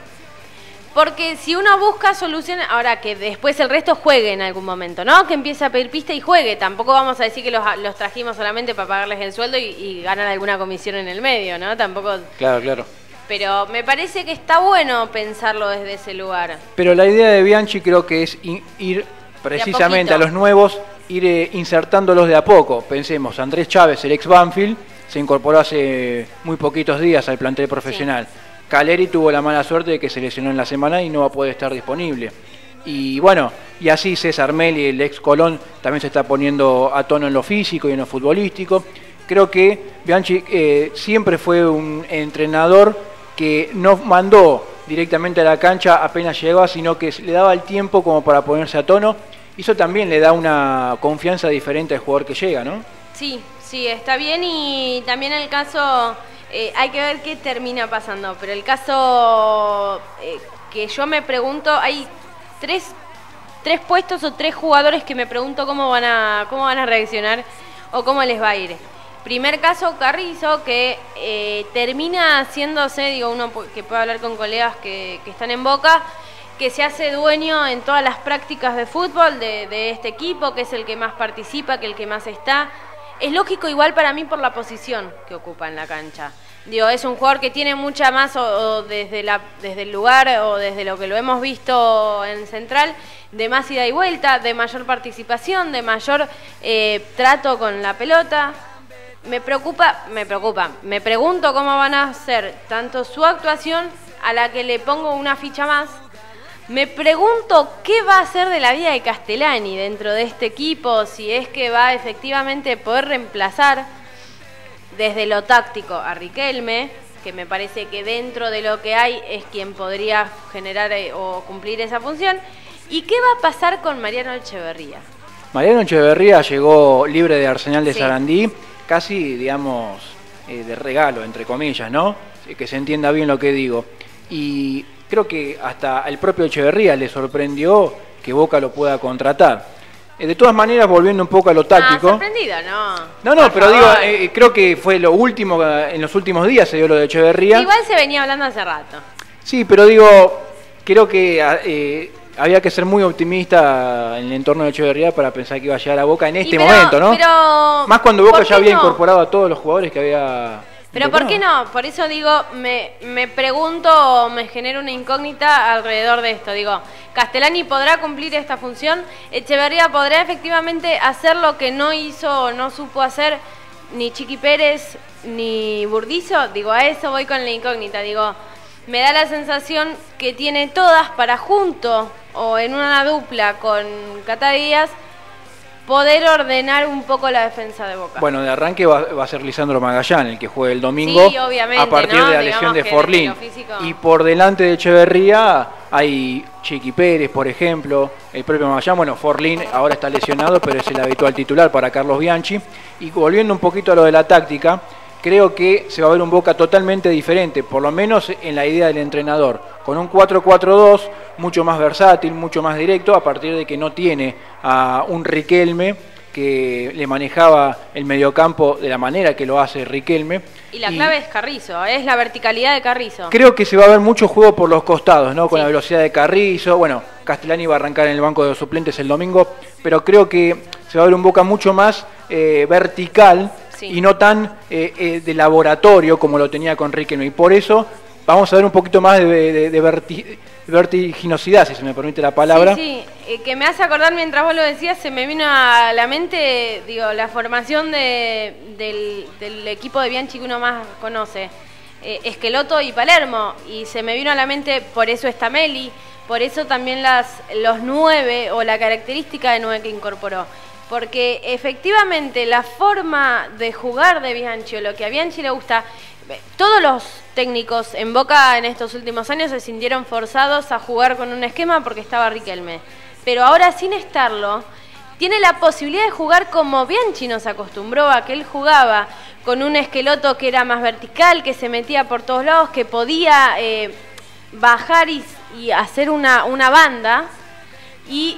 Porque si uno busca soluciones, ahora que después el resto juegue en algún momento, ¿no? Que empiece a pedir pista y juegue. Tampoco vamos a decir que los, los trajimos solamente para pagarles el sueldo y, y ganar alguna comisión en el medio, ¿no? Tampoco... Claro, claro. Pero me parece que está bueno pensarlo desde ese lugar. Pero la idea de Bianchi creo que es in, ir precisamente a, a los nuevos, ir eh, insertándolos de a poco. Pensemos, Andrés Chávez, el ex Banfield, se incorporó hace muy poquitos días al plantel profesional. Sí. Caleri tuvo la mala suerte de que se lesionó en la semana y no va a poder estar disponible. Y bueno, y así César Meli, el ex Colón, también se está poniendo a tono en lo físico y en lo futbolístico. Creo que Bianchi eh, siempre fue un entrenador que no mandó directamente a la cancha apenas llegaba, sino que le daba el tiempo como para ponerse a tono. Y eso también le da una confianza diferente al jugador que llega, ¿no? Sí, sí, está bien. Y también el caso, eh, hay que ver qué termina pasando, pero el caso eh, que yo me pregunto, hay tres, tres puestos o tres jugadores que me pregunto cómo van a, cómo van a reaccionar o cómo les va a ir. Primer caso, Carrizo, que eh, termina haciéndose, digo, uno que puede hablar con colegas que, que están en Boca, que se hace dueño en todas las prácticas de fútbol de, de este equipo, que es el que más participa, que el que más está. Es lógico igual para mí por la posición que ocupa en la cancha. Digo, es un jugador que tiene mucha más, o, o desde, la, desde el lugar o desde lo que lo hemos visto en Central, de más ida y vuelta, de mayor participación, de mayor eh, trato con la pelota. Me preocupa, me preocupa, me pregunto cómo van a hacer tanto su actuación, a la que le pongo una ficha más. Me pregunto qué va a hacer de la vida de Castellani dentro de este equipo, si es que va efectivamente a poder reemplazar desde lo táctico a Riquelme, que me parece que dentro de lo que hay es quien podría generar eh, o cumplir esa función. ¿Y qué va a pasar con Mariano Echeverría? Mariano Echeverría llegó libre de Arsenal de Sí. Sarandí, casi, digamos, eh, de regalo, entre comillas, ¿no? Que se entienda bien lo que digo. Y creo que hasta el propio Echeverría le sorprendió que Boca lo pueda contratar. Eh, de todas maneras, volviendo un poco a lo táctico... Ah, sorprendido, no. No, no, Por pero favor. digo, eh, creo que fue lo último, en los últimos días se dio lo de Echeverría. Igual se venía hablando hace rato. Sí, pero digo, creo que eh, había que ser muy optimista en el entorno de Echeverría para pensar que iba a llegar a Boca en este pero, momento, ¿no? Pero, Más cuando Boca ¿por ya qué había no? incorporado a todos los jugadores que había... Pero ¿por qué no? Por eso digo, me, me pregunto, me genera una incógnita alrededor de esto. Digo, ¿Castellani podrá cumplir esta función? ¿Echeverría podrá efectivamente hacer lo que no hizo o no supo hacer ni Chiqui Pérez ni Burdizo? Digo, a eso voy con la incógnita. Digo, me da la sensación que tiene todas para junto o en una dupla con Cata Díaz poder ordenar un poco la defensa de Boca. Bueno, de arranque va, va a ser Lisandro Magallán el que juegue el domingo, Sí, obviamente, a partir ¿no? de la Digamos lesión de que Forlín. desde lo físico- Y por delante de Echeverría hay Chiqui Pérez, por ejemplo, el propio Magallán. Bueno, Forlín ahora está lesionado, pero es el habitual titular para Carlos Bianchi. Y volviendo un poquito a lo de la táctica, creo que se va a ver un Boca totalmente diferente, por lo menos en la idea del entrenador, con un cuatro cuatro dos, mucho más versátil, mucho más directo, a partir de que no tiene a un Riquelme que le manejaba el mediocampo de la manera que lo hace Riquelme. Y la clave y es Carrizo, es la verticalidad de Carrizo. Creo que se va a ver mucho juego por los costados, ¿no? Con sí. la velocidad de Carrizo. Bueno, Castellani va a arrancar en el banco de los suplentes el domingo, pero creo que se va a ver un Boca mucho más eh, vertical sí. y no tan eh, eh, de laboratorio como lo tenía con Riquelme. Y por eso vamos a ver un poquito más de, de, de verti vertiginosidad, si se me permite la palabra. Sí, sí, eh, que me hace acordar mientras vos lo decías, se me vino a la mente, digo, la formación de, del, del equipo de Bianchi que uno más conoce, eh, Esqueloto y Palermo, y se me vino a la mente, por eso está Meli, por eso también las, los nueve, o la característica de nueve que incorporó. Porque efectivamente la forma de jugar de Bianchi, o lo que a Bianchi le gusta, todos los técnicos en Boca en estos últimos años se sintieron forzados a jugar con un esquema porque estaba Riquelme. Pero ahora, sin estarlo, tiene la posibilidad de jugar como Bianchi nos acostumbró a que él jugaba, con un Esqueloto que era más vertical, que se metía por todos lados, que podía eh, bajar y, y hacer una, una banda, y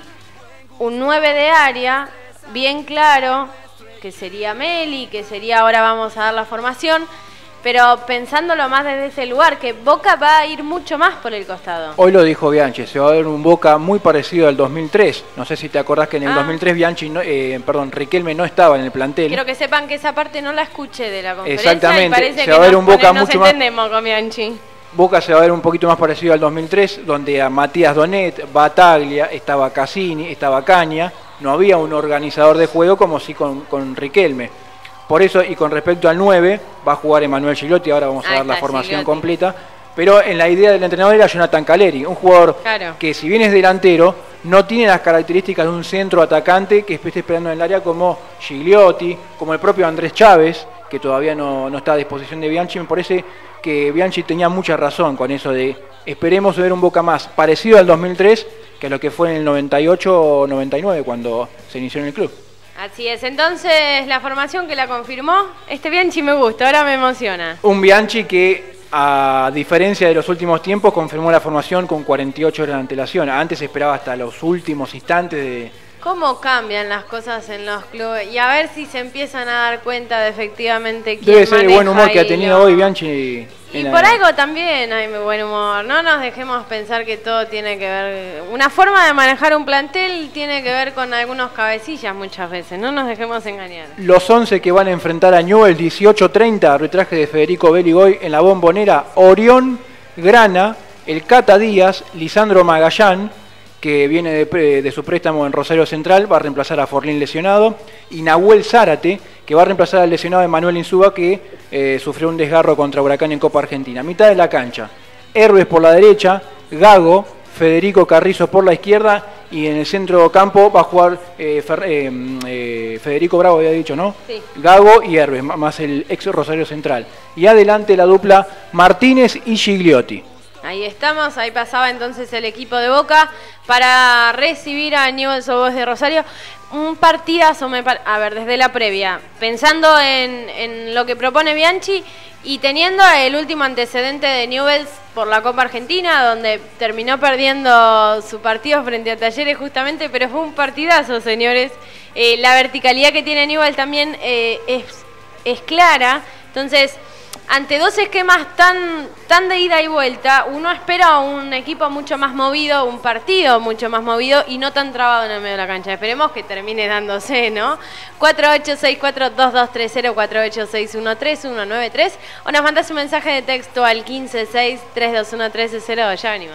un nueve de área bien claro, que sería Meli, que sería, ahora vamos a dar la formación, pero pensándolo más desde ese lugar, que Boca va a ir mucho más por el costado. Hoy lo dijo Bianchi, se va a ver un Boca muy parecido al dos mil tres. No sé si te acordás que en el ah. dos mil tres Bianchi, no, eh, perdón, Riquelme no estaba en el plantel. Quiero que sepan que esa parte no la escuché de la conferencia. Exactamente, y parece se que va a ver nos, un Boca nos mucho entendemos más... con Bianchi. Boca se va a ver un poquito más parecido al dos mil tres, donde a Matías Donet, Bataglia, estaba Cassini, estaba Caña. No había un organizador de juego como sí con, con Riquelme. Por eso, y con respecto al nueve, va a jugar Emanuel Gigliotti, ahora vamos a Ahí dar la está, formación Gigliotti. completa. Pero en la idea del entrenador era Jonathan Caleri, un jugador claro. que si bien es delantero, no tiene las características de un centro atacante que esté esperando en el área como Gigliotti, como el propio Andrés Chávez, que todavía no, no está a disposición de Bianchi. Me parece que Bianchi tenía mucha razón con eso de esperemos ver un Boca más parecido al dos mil tres que a lo que fue en el noventa y ocho o noventa y nueve cuando se inició en el club. Así es, entonces la formación que la confirmó, este Bianchi me gusta, ahora me emociona. Un Bianchi que, a diferencia de los últimos tiempos, confirmó la formación con cuarenta y ocho horas de antelación. Antes esperaba hasta los últimos instantes de... ¿Cómo cambian las cosas en los clubes? Y a ver si se empiezan a dar cuenta de efectivamente quién Debe ser el buen humor que ha tenido lo... hoy Bianchi. Y por algo también hay buen humor. No nos dejemos pensar que todo tiene que ver... Una forma de manejar un plantel tiene que ver con algunos cabecillas muchas veces. No nos dejemos engañar. Los once que van a enfrentar a Newell's, dieciocho treinta, arbitraje de Federico Beligoy en la Bombonera. Orión, Grana, el Cata Díaz, Lisandro Magallán, que viene de, de su préstamo en Rosario Central, va a reemplazar a Forlín lesionado, y Nahuel Zárate, que va a reemplazar al lesionado Emanuel Insúa, que eh, sufrió un desgarro contra Huracán en Copa Argentina. Mitad de la cancha, Herbes por la derecha, Gago, Federico Carrizo por la izquierda, y en el centro campo va a jugar eh, Fer, eh, eh, Federico Bravo, había dicho, ¿no? Sí. Gago y Herbes, más el ex Rosario Central. Y adelante la dupla Martínez y Gigliotti. Ahí estamos, ahí pasaba entonces el equipo de Boca para recibir a Newell's Old Boys de Rosario. Un partidazo, me par... a ver, desde la previa, pensando en, en lo que propone Bianchi y teniendo el último antecedente de Newell's por la Copa Argentina, donde terminó perdiendo su partido frente a Talleres justamente, pero fue un partidazo, señores. Eh, la verticalidad que tiene Newell's también eh, es, es clara, entonces... Ante dos esquemas tan, tan de ida y vuelta, uno espera un equipo mucho más movido, un partido mucho más movido y no tan trabado en el medio de la cancha. Esperemos que termine dándose, ¿no? cuatro ocho seis cuatro dos dos tres cero, cuatro ocho seis uno tres uno nueve tres o nos mandas un mensaje de texto al quince seis tres dos uno tres cero. Ya venimos.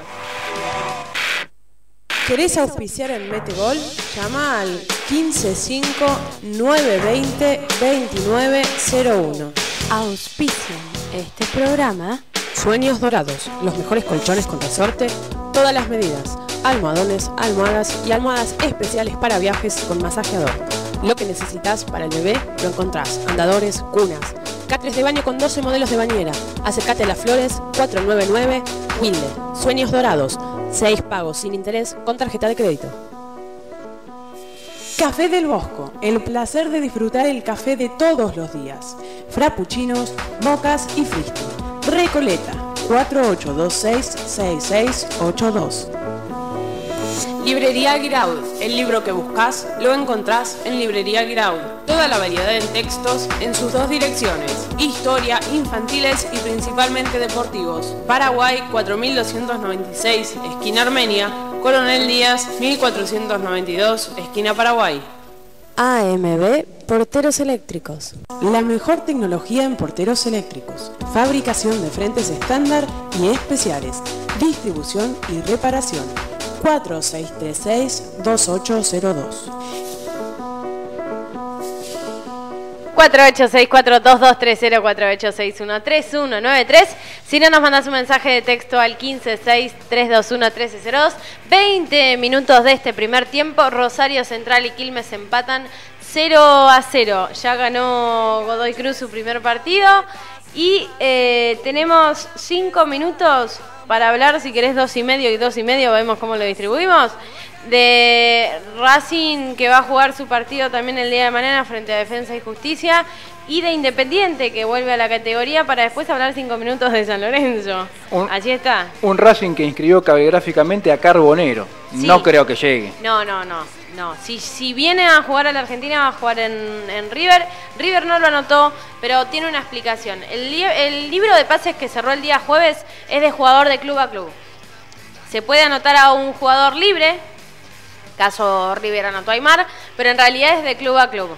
¿Querés auspiciar en Metegol? Llama al quince cinco nueve veinte veintinueve cero uno. Auspician este programa. Sueños Dorados, los mejores colchones con resorte, todas las medidas, almohadones, almohadas y almohadas especiales para viajes con masajeador. Lo que necesitas para el bebé lo encontrás: andadores, cunas, catres de baño con doce modelos de bañera. Acércate a Las Flores, cuatrocientos noventa y nueve, Wilde. Sueños Dorados, Seis pagos sin interés con tarjeta de crédito. Café del Bosco, el placer de disfrutar el café de todos los días. Frappuccinos, mocas y freestyle. Recoleta, cuatro ocho dos seis, seis seis ocho dos. Librería Guiraud, el libro que buscas lo encontrás en Librería Guiraud. Toda la variedad en textos en sus dos direcciones, historia, infantiles y principalmente deportivos. Paraguay cuatro mil doscientos noventa y seis, esquina Armenia, Coronel Díaz mil cuatrocientos noventa y dos, esquina Paraguay. A M B Porteros Eléctricos. La mejor tecnología en porteros eléctricos. Fabricación de frentes estándar y especiales. Distribución y reparación. cuatro seis tres seis, dos ocho cero dos. cuatro ocho seis cuatro dos dos tres cero, cuatro ocho seis uno tres uno nueve tres. Si no, nos mandas un mensaje de texto al quince seis tres dos uno uno tres cero dos. veinte minutos de este primer tiempo. Rosario Central y Quilmes empatan cero a cero. Ya ganó Godoy Cruz su primer partido. Y eh, tenemos cinco minutos para hablar, si querés dos y medio y dos y medio, vemos cómo lo distribuimos, de Racing, que va a jugar su partido también el día de mañana frente a Defensa y Justicia, y de Independiente, que vuelve a la categoría, para después hablar cinco minutos de San Lorenzo. Un, Allí está. Un Racing que inscribió caligráficamente a Carbonero. Sí. No creo que llegue. No, no, no. no. Si, si viene a jugar a la Argentina, va a jugar en, en River. River no lo anotó, pero tiene una explicación. El, li el libro de pases que cerró el día jueves es de jugador de club a club. Se puede anotar a un jugador libre, caso River anotó a Aymar, pero en realidad es de club a club.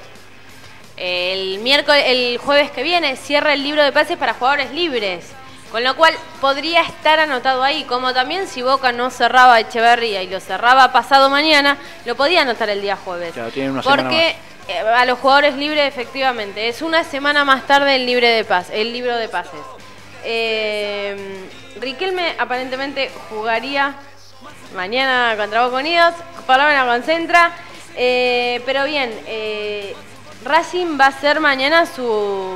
El miércoles, el jueves que viene, cierra el libro de pases para jugadores libres, con lo cual podría estar anotado ahí, como también si Boca no cerraba a Echeverría y lo cerraba pasado mañana, lo podía anotar el día jueves. Claro, tiene una porque semana más. A los jugadores libres, efectivamente, es una semana más tarde el libre de pas, el libro de pases. Eh, Riquelme aparentemente jugaría mañana contra Boca Unidos, Palabra concentra, eh, pero bien, eh, Racing va a hacer mañana su,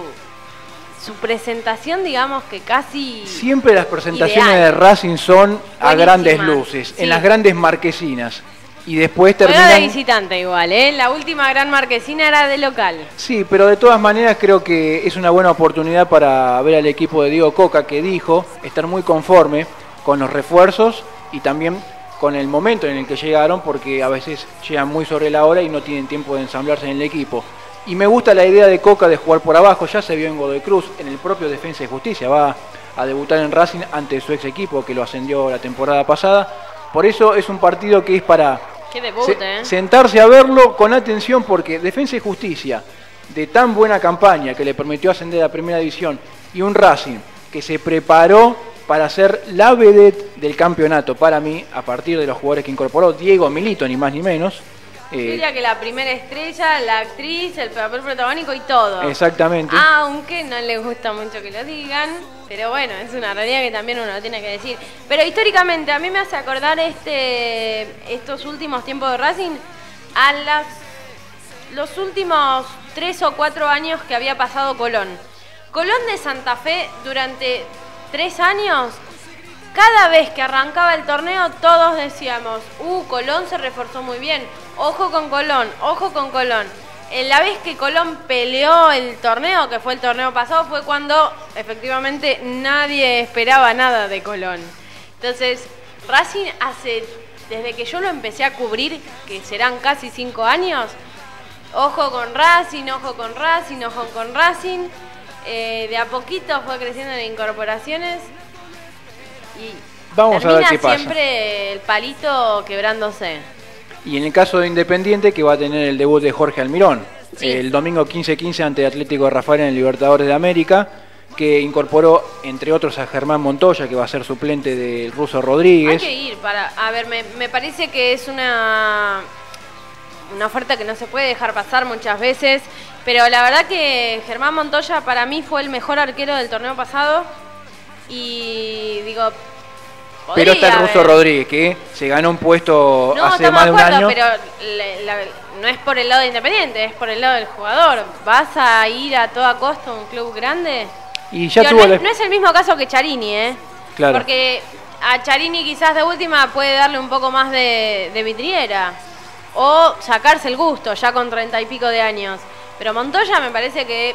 su presentación, digamos que casi siempre las presentaciones ideal. de Racing son a Buenísima. Grandes luces, sí. En las grandes marquesinas. Y después terminan... Juega de visitante igual, ¿eh? La última gran marquesina era de local. Sí, pero de todas maneras creo que es una buena oportunidad para ver al equipo de Diego Coca, que dijo estar muy conforme con los refuerzos y también con el momento en el que llegaron, porque a veces llegan muy sobre la hora y no tienen tiempo de ensamblarse en el equipo. Y me gusta la idea de Coca de jugar por abajo, ya se vio en Godoy Cruz, en el propio Defensa y Justicia, va a debutar en Racing ante su ex equipo que lo ascendió la temporada pasada. Por eso es un partido que es para Qué debut, se ¿eh? sentarse a verlo con atención, porque Defensa y Justicia, de tan buena campaña que le permitió ascender a Primera División, y un Racing que se preparó para ser la vedette del campeonato, para mí, a partir de los jugadores que incorporó Diego Milito, ni más ni menos. Yo diría que la primera estrella, la actriz, el papel protagónico y todo. Exactamente. Aunque no les gusta mucho que lo digan, pero bueno, es una realidad que también uno lo tiene que decir. Pero históricamente a mí me hace acordar este estos últimos tiempos de Racing a las los últimos tres o cuatro años que había pasado Colón. Colón de Santa Fe durante tres años... Cada vez que arrancaba el torneo todos decíamos, uh, Colón se reforzó muy bien, ojo con Colón, ojo con Colón. En la vez que Colón peleó el torneo, que fue el torneo pasado, fue cuando efectivamente nadie esperaba nada de Colón. Entonces, Racing hace, desde que yo lo empecé a cubrir, que serán casi cinco años, ojo con Racing, ojo con Racing, ojo con Racing. Eh, de a poquito fue creciendo en incorporaciones. Y vamos a ver qué pasa. Siempre el palito quebrándose. Y en el caso de Independiente, que va a tener el debut de Jorge Almirón, sí. El domingo quince quince ante Atlético de Rafael en el Libertadores de América, que incorporó, entre otros, a Germán Montoya, que va a ser suplente del Ruso Rodríguez. Hay que ir para... A ver, me, me parece que es una, una oferta que no se puede dejar pasar muchas veces, pero la verdad que Germán Montoya para mí fue el mejor arquero del torneo pasado. Y digo, pero está el Ruso haber... Rodríguez, que se ganó un puesto no, hace más de un año. Pero la, la, no es por el lado de Independiente, es por el lado del jugador. ¿Vas a ir a toda costa a un club grande? Y ya Digo, tuvo no, la... es, no es el mismo caso que Charini, ¿eh? Claro. Porque a Charini quizás de última puede darle un poco más de, de vidriera o sacarse el gusto ya con treinta y pico de años. Pero Montoya me parece que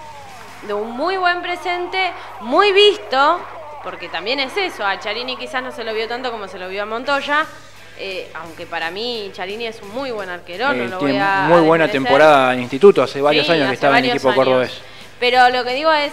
de un muy buen presente, muy visto, porque también es eso, a Charini quizás no se lo vio tanto como se lo vio a Montoya, eh, aunque para mí Charini es un muy buen arquero, no Eh, lo tiene voy a muy buena desmerecer. temporada en instituto, hace varios Sí, años que hace estaba en el varios equipo años. cordobés. Pero lo que digo es,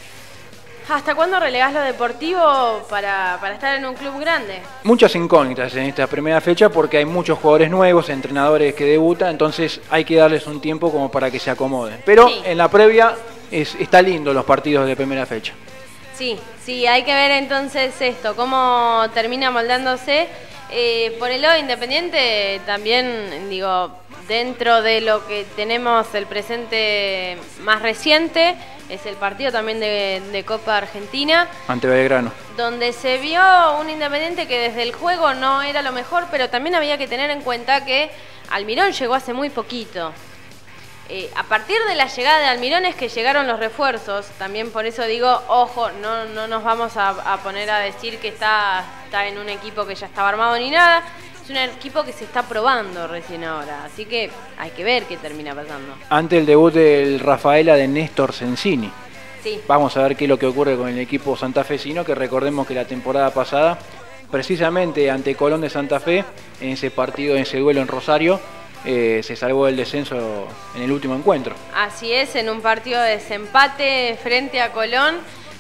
¿hasta cuándo relegás lo deportivo para, para estar en un club grande? Muchas incógnitas en esta primera fecha porque hay muchos jugadores nuevos, entrenadores que debutan, entonces hay que darles un tiempo como para que se acomoden. Pero Sí. en la previa es, está lindo los partidos de primera fecha. Sí, sí, hay que ver entonces esto, cómo termina moldándose. Eh, por el lado Independiente también, digo, dentro de lo que tenemos el presente más reciente, es el partido también de, de Copa Argentina, Ante Belgrano. donde se vio un Independiente que desde el juego no era lo mejor, pero también había que tener en cuenta que Almirón llegó hace muy poquito. Eh, a partir de la llegada de Almirón es que llegaron los refuerzos, también por eso digo, ojo, no, no nos vamos a, a poner a decir que está, está en un equipo que ya estaba armado ni nada, es un equipo que se está probando recién ahora, así que hay que ver qué termina pasando. Ante el debut del Rafaela de Néstor Sensini. Sí. Vamos a ver qué es lo que ocurre con el equipo santafesino, que recordemos que la temporada pasada, precisamente ante Colón de Santa Fe, en ese partido, en ese duelo en Rosario, eh, se salvó del descenso en el último encuentro. Así es, en un partido de desempate frente a Colón,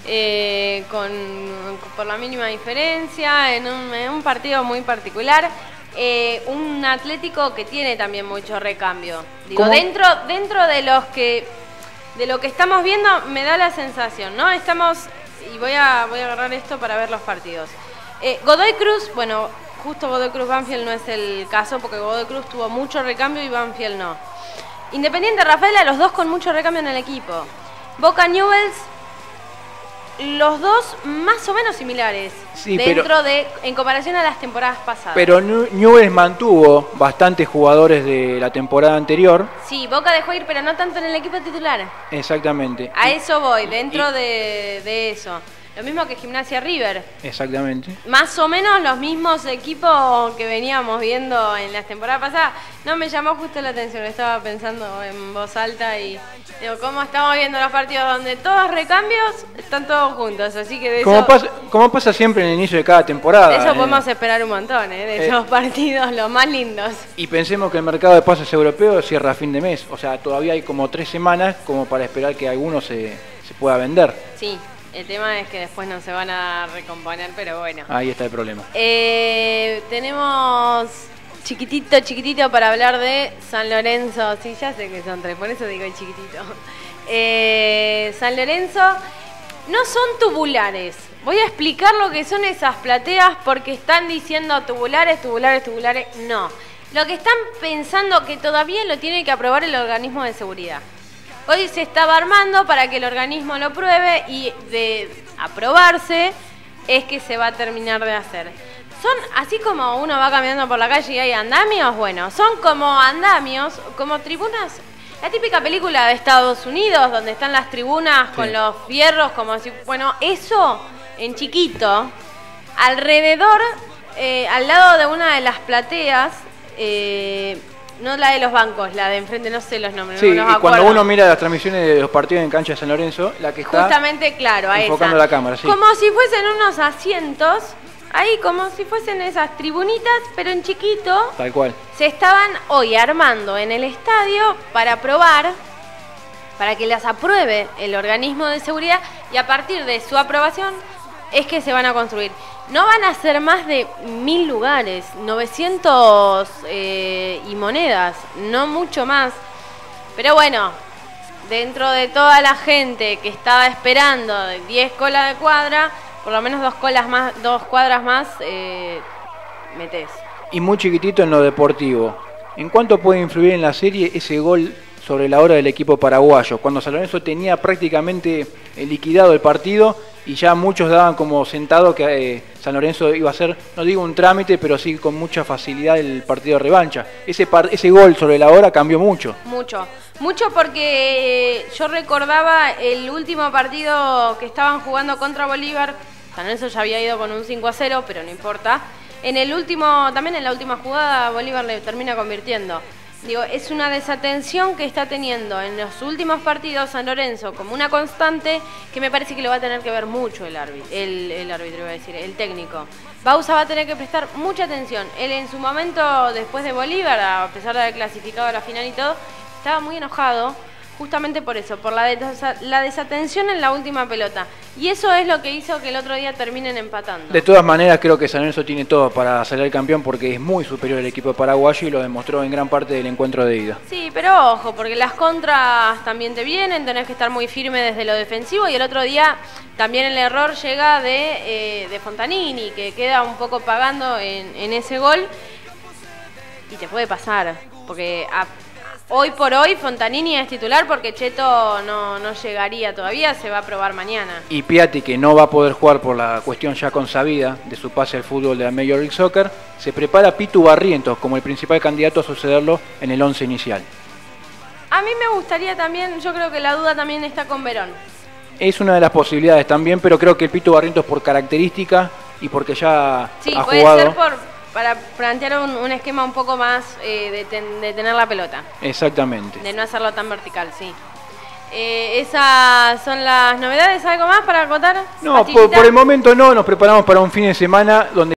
eh, con, por la mínima diferencia, en un, en un partido muy particular. Eh, un Atlético que tiene también mucho recambio. Digo, ¿Cómo? dentro, dentro de los que de lo que estamos viendo, me da la sensación, ¿no? Estamos, y voy a, voy a agarrar esto para ver los partidos. Eh, Godoy Cruz, bueno, justo Godoy Cruz Banfield no es el caso, porque Godoy Cruz tuvo mucho recambio y Banfield no. Independiente Rafaela, los dos con mucho recambio en el equipo. Boca Newell's, los dos más o menos similares, Sí, dentro pero- de, en comparación a las temporadas pasadas. Pero New- Newell's mantuvo bastantes jugadores de la temporada anterior, Sí, Boca dejó ir, pero no tanto en el equipo titular. exactamente. A eso voy, dentro de, de eso. Lo mismo que Gimnasia River. Exactamente. Más o menos los mismos equipos que veníamos viendo en las temporadas pasadas. No me llamó justo la atención, estaba pensando en voz alta y digo, ¿cómo estamos viendo los partidos donde todos recambios están todos juntos? Así que de Como eso, pasa, como pasa siempre en el inicio de cada temporada. de eso eh, podemos esperar un montón, ¿eh? De Eh. esos partidos, los más lindos. Y pensemos que el mercado de pases europeo cierra a fin de mes. O sea, todavía hay como tres semanas como para esperar que alguno se, se pueda vender. Sí, el tema es que después no se van a recomponer, pero bueno. Ahí está el problema. Eh, tenemos chiquitito, chiquitito para hablar de San Lorenzo. Sí, ya sé que son tres, por eso digo chiquitito. Eh, San Lorenzo no son tubulares. Voy a explicar lo que son esas plateas porque están diciendo tubulares, tubulares, tubulares. No. Lo que están pensando que todavía lo tiene que aprobar el organismo de seguridad. Hoy se estaba armando para que el organismo lo pruebe y de aprobarse es que se va a terminar de hacer. Son así como uno va caminando por la calle y hay andamios, bueno, son como andamios, como tribunas. La típica película de Estados Unidos donde están las tribunas con Sí. los fierros, como si, bueno, eso en chiquito, alrededor, eh, al lado de una de las plateas, eh, no la de los bancos, la de enfrente, no sé los nombres, Sí, no y los cuando acuerdo. uno mira las transmisiones de los partidos en cancha de San Lorenzo, la que está Justamente, claro, a enfocando esa. la cámara, sí. Como si fuesen unos asientos, ahí como si fuesen esas tribunitas, pero en chiquito, tal cual. se estaban hoy armando en el estadio para probar, para que las apruebe el organismo de seguridad y a partir de su aprobación es que se van a construir. No van a ser más de mil lugares, novecientos eh, y monedas, no mucho más. Pero bueno, dentro de toda la gente que estaba esperando de diez colas de cuadra, por lo menos dos colas más, dos cuadras más, eh, metés. Y muy chiquitito en lo deportivo. ¿En cuánto puede influir en la serie ese gol sobre la hora del equipo paraguayo? Cuando San Lorenzo tenía prácticamente eh, liquidado el partido y ya muchos daban como sentado que eh, San Lorenzo iba a hacer, no digo un trámite, pero sí con mucha facilidad el partido de revancha. Ese, par ese gol sobre la hora cambió mucho. Mucho, mucho porque yo recordaba el último partido que estaban jugando contra Bolívar, San Lorenzo ya había ido con un cinco a cero, pero no importa. En el último, también en la última jugada, Bolívar le termina convirtiendo. Digo, es una desatención que está teniendo en los últimos partidos San Lorenzo como una constante que me parece que lo va a tener que ver mucho el árbitro, el, el árbitro iba a decir, el técnico. Bausa va a tener que prestar mucha atención. Él en su momento, después de Bolívar, a pesar de haber clasificado a la final y todo, estaba muy enojado. Justamente por eso, por la, desa la desatención en la última pelota. Y eso es lo que hizo que el otro día terminen empatando. De todas maneras, creo que San Lorenzo tiene todo para salir campeón porque es muy superior el equipo paraguayo y lo demostró en gran parte del encuentro de ida. Sí, pero ojo, porque las contras también te vienen, tenés que estar muy firme desde lo defensivo y el otro día también el error llega de, eh, de Fontanini, que queda un poco pagando en, en ese gol y te puede pasar, porque... A, Hoy por hoy Fontanini es titular porque Cheto no, no llegaría todavía, se va a probar mañana. Y Piatti, que no va a poder jugar por la cuestión ya consabida de su pase al fútbol de la Major League Soccer, se prepara Pitu Barrientos como el principal candidato a sucederlo en el once inicial. A mí me gustaría también, yo creo que la duda también está con Verón. Es una de las posibilidades también, pero creo que el Pitu Barrientos por característica y porque ya sí, ha puede jugado... ser por... para plantear un, un esquema un poco más eh, de, ten, de tener la pelota. Exactamente. De no hacerlo tan vertical, sí. Eh, esas son las novedades. ¿Algo más para acotar? No, por, por el momento no. Nos preparamos para un fin de semana donde...